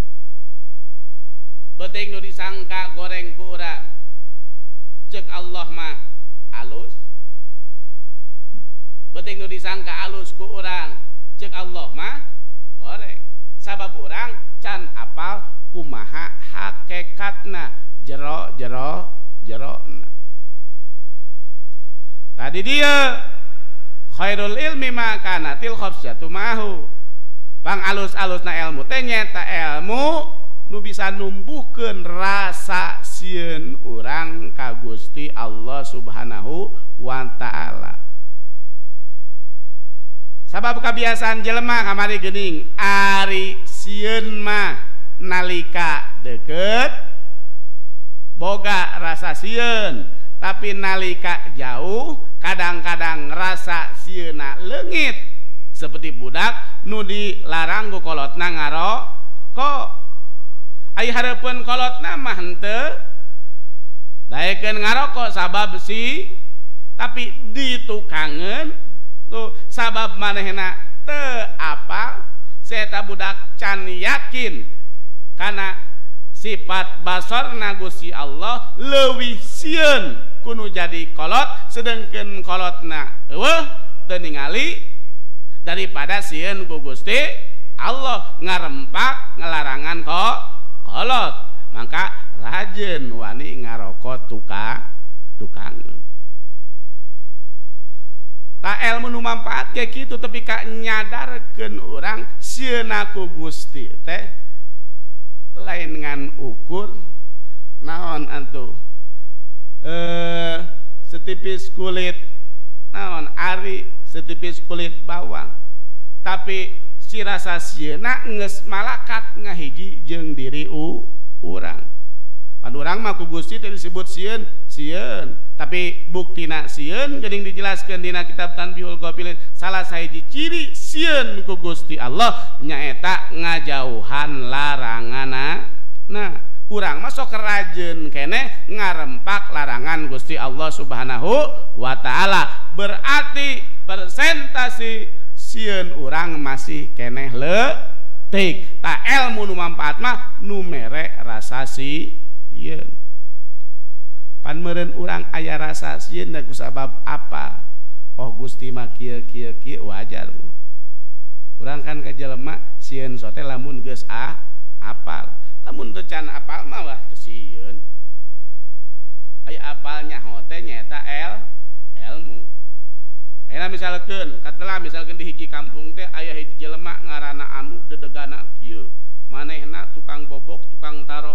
Beuting nu disangka goreng ku urang. Ceuk Allah mah alus. Beuting nu disangka alus ku urang. Ceuk Allah mah goreng. Sabab urang can apal kumaha hakikatna jero jero jerona. Tadi dia khairul ilmi makanatil khafsyatu mahu. Pang alus-alusna ilmu teh nyata ilmu nu bisa numbuhkeun rasa sieun urang ka Gusti Allah Subhanahu wa taala. Sabab kebiasaan jelema kamari geuning ari sieun mah nalika deket boga rasa sieun, tapi nalika jauh kadang-kadang rasa sieuna leungit seperti budak nu dilarang ku kolotna ngarokok. Ai hareupeun kolotna mah henteu daekeun ngarokok sabab si, tapi ditukangeun tuh sabab manehna teu apal saya budak can yakin karena sifat basorna Gusti Allah leuwih sieun kunu jadi kolot sedengkeun kolotna eueuh teu ningali daripada sieun ku Gusti Allah ngarempak ngelarangan kok kolot. Maka rajin wani ngarokok tuka tukangeun. Ta ilmu nu manfaat kayak gitu tapi ka nyadarkeun urang sieuna ku Gusti teh lain ngan ukur naon antu eh setipis kulit naon ari setipis kulit bawang tapi si rasa sieuna geus malakat ngahiji jeung diri u urang. Pan urang mah ku Gusti teh disebut sieun sieun tapi buktina sieun geuning dijelaskeun dina kitab Tanbihul Ghafilin salah sahiji ciri sieun ku Gusti Allah nyaeta ngajauhan laranganna. Nah, urang mah sok rajin keneh ngarempak larangan Gusti Allah Subhanahu wa taala. Berarti persentasi sieun urang masih keneh leutik. Ta ilmu nu manfaat mah nu mere rasa sieun. Pan meureun urang aya rasa sieun ku sabab apa? Oh Gusti mah kieu kieu kieu wajar. Urang kan ka jelema sieun sote lamun geus ah apal. Lamun teu can apal mah wah teu sieun. Aya apalnya hote nyaeta el ilmu. Ayeuna misalkeun katelah misalkeun di hiji kampung teh aya hiji jelema ngaranna anu dedegana kieu. Manehna tukang bobok, tukang taro.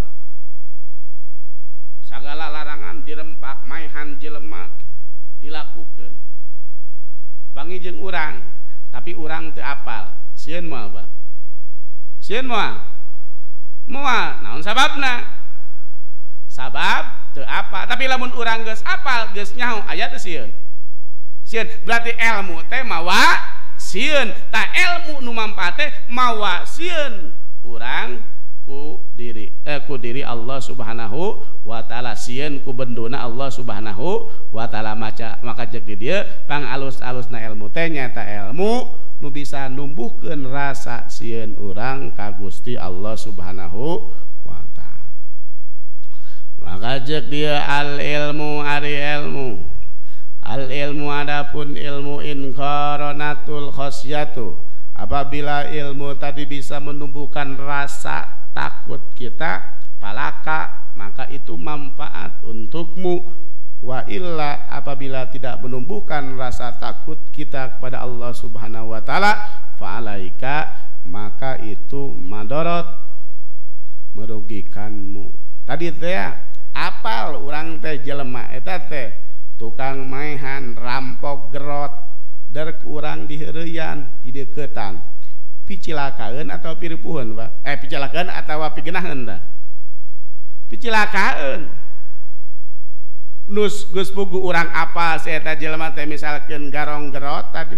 Sagala larangan dirempak maehan jelema dilakukeun. Bangi jeung urang, tapi urang teu apal. Sieun moal ba? Sieun moal? Moal. Naon sababna? Sabab teu apal. Tapi lamun urang geus apal, geus nyaho aya teu sieun? Sieun. Berarti ilmu teh mawa sieun. Ta ilmu nu manfaat teh mawa sieun. Urang ku diri eh ku diri Allah Subhanahu wa taala sieun ku benduna Allah Subhanahu wa taala maca maka cek di dieu pang alus-alusna ilmu teh nyata ilmu nu bisa numbuhkeun rasa sieun urang ka Gusti Allah Subhanahu wa taala. Maka cek dia al ilmu ari ilmu al ilmu adapun ilmu inqaranatul khasyatu apabila ilmu tadi bisa menumbuhkan rasa takut kita, falaka maka itu manfaat untukmu. Wa illa apabila tidak menumbuhkan rasa takut kita kepada Allah Subhanahu wa taala, fa'alaika maka itu madorot, merugikanmu. Tadi teh apal urang teh jelema eta teh tukang maehan, rampok, gerot, der urang diheureyan di deukeutan. Picilakaeun atau piripuheun, Pak? Eh picilakaeun atawa pigenaheun da? Picilakaeun. Nus geus pugu urang apal si eta jelema teh misalkeun garong gerot tadi.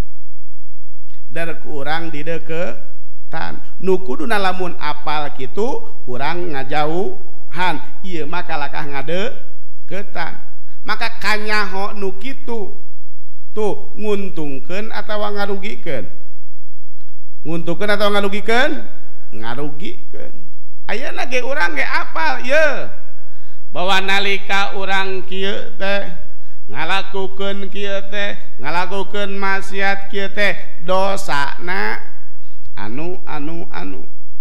Der urang di deukeutan. Nu kuduna lamun apal kitu urang ngajauhan, ieu mah kalakah ngadeuketan. Maka kanyaho nu kitu tuh nguntungkeun atawa ngarugikeun? Nguntungkeun atawa ngarugikeun? Ngarugikeun. Ayeuna ge urang ge apal ieu. Bahwa nalika urang kieu teh ngalakukeun kieu teh, ngalakukeun maksiat kieu teh dosana anu anu anu.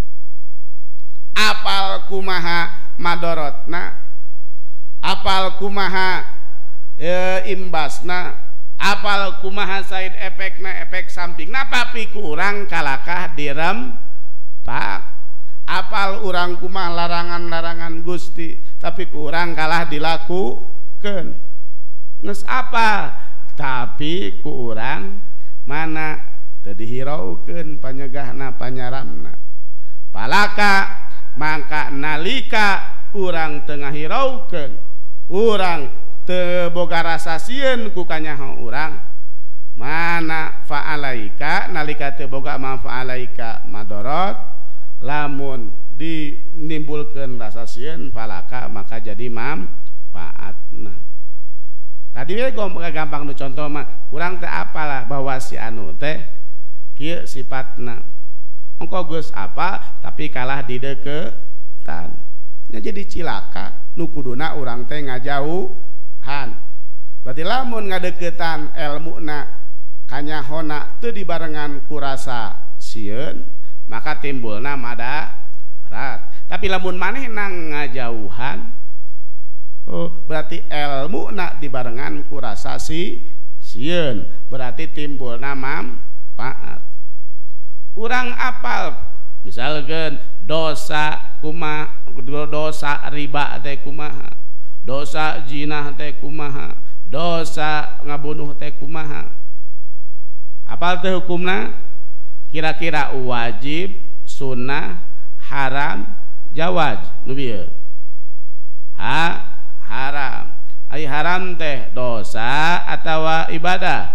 Apal kumaha madorotna, apal kumaha e, imbasna, apal kumaha side efekna, efek samping. Napa pikurang kalakah direm pak, apal urang kumaha larangan-larangan Gusti, tapi kurang kalah dilakukeun. Nges apa? Tapi ku urang mana teu dihiraukeun panyegahna panyaramna. Palaka maka nalika urang teu ngahiraukeun, urang teu boga rasa sieun ku kanyaho urang, mana fa'alaika nalika teu boga ma fa'alaika madorot, lamun dinimbulkeun rasa sieun falaka maka jadi manfaatna. Tadi we gampang nu contoh mah urang teh apalah bahwa si anu teh kieu sifatna. Engko geus apa tapi kalah di deukeutan. Nya jadi cilaka nu kuduna urang teh ngajauhan. Berarti lamun ngadeuketan elmuna kanyahona teu dibarengan ku rasa sieun, maka timbulna madarat. Tapi lamun maneh nang ngajauhan, oh berarti elmuna dibarengan ku rasa si sieun, berarti timbulna manfaat. Urang apal misalkan dosa kumaha, dosa riba teh kumaha, dosa jinah teh kumaha, dosa ngabunuh teh kumaha, apal teh hukumna? Kira-kira wajib, sunnah, haram, jawaz, nu bieu ha haram. Ai haram teh dosa atawa ibadah?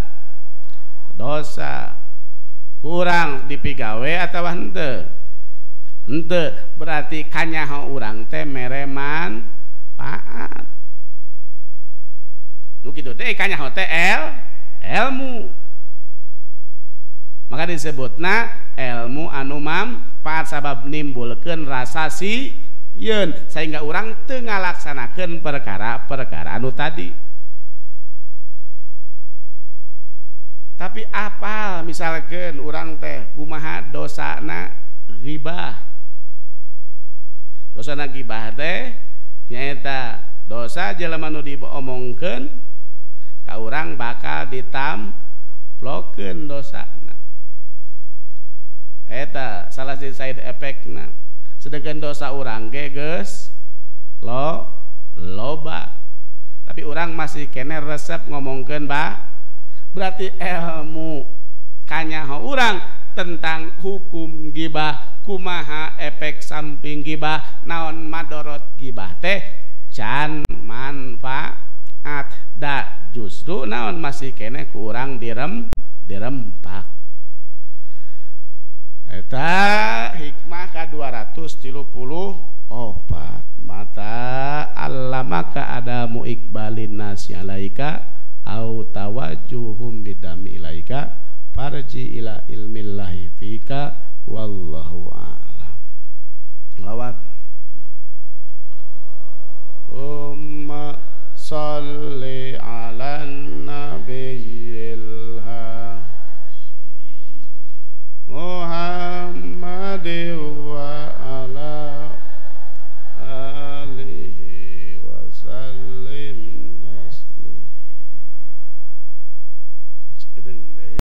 Dosa. Kurang dipigawe atau henteu? Henteu, berarti kanyaho urang teh mere manfaat. Nu kitu teh kanyaho teh el ilmu. Maka disebutna ilmu anu manfaat sabab nimbulkeun rasa sieun sehingga urang teu ngalaksanakeun perkara-perkara anu tadi. Tapi apal misalkan urang teh kumaha dosana ghibah. Dosana ghibah teh nyaeta dosa jelema nu diomongkeun ka urang bakal ditamplokeun dosana. Eta salah satu side efekna. Sedangkan dosa urang ge geus lo loba. Tapi urang masih kene resep ngomongkeun ba. Berarti ilmu kanyaho urang tentang hukum gibah, kumaha efek samping gibah, naon madorot gibah teh can manfaat. Da justru naon masih kene ku urang direm dirempak. Eta hikmah ka dua ratus tilu puluh opat. Mata allamaka adamu iqbalin nasi alaika au tawajuhum bidami ilaika farji ila ilmillahi fika wallahu a'lam.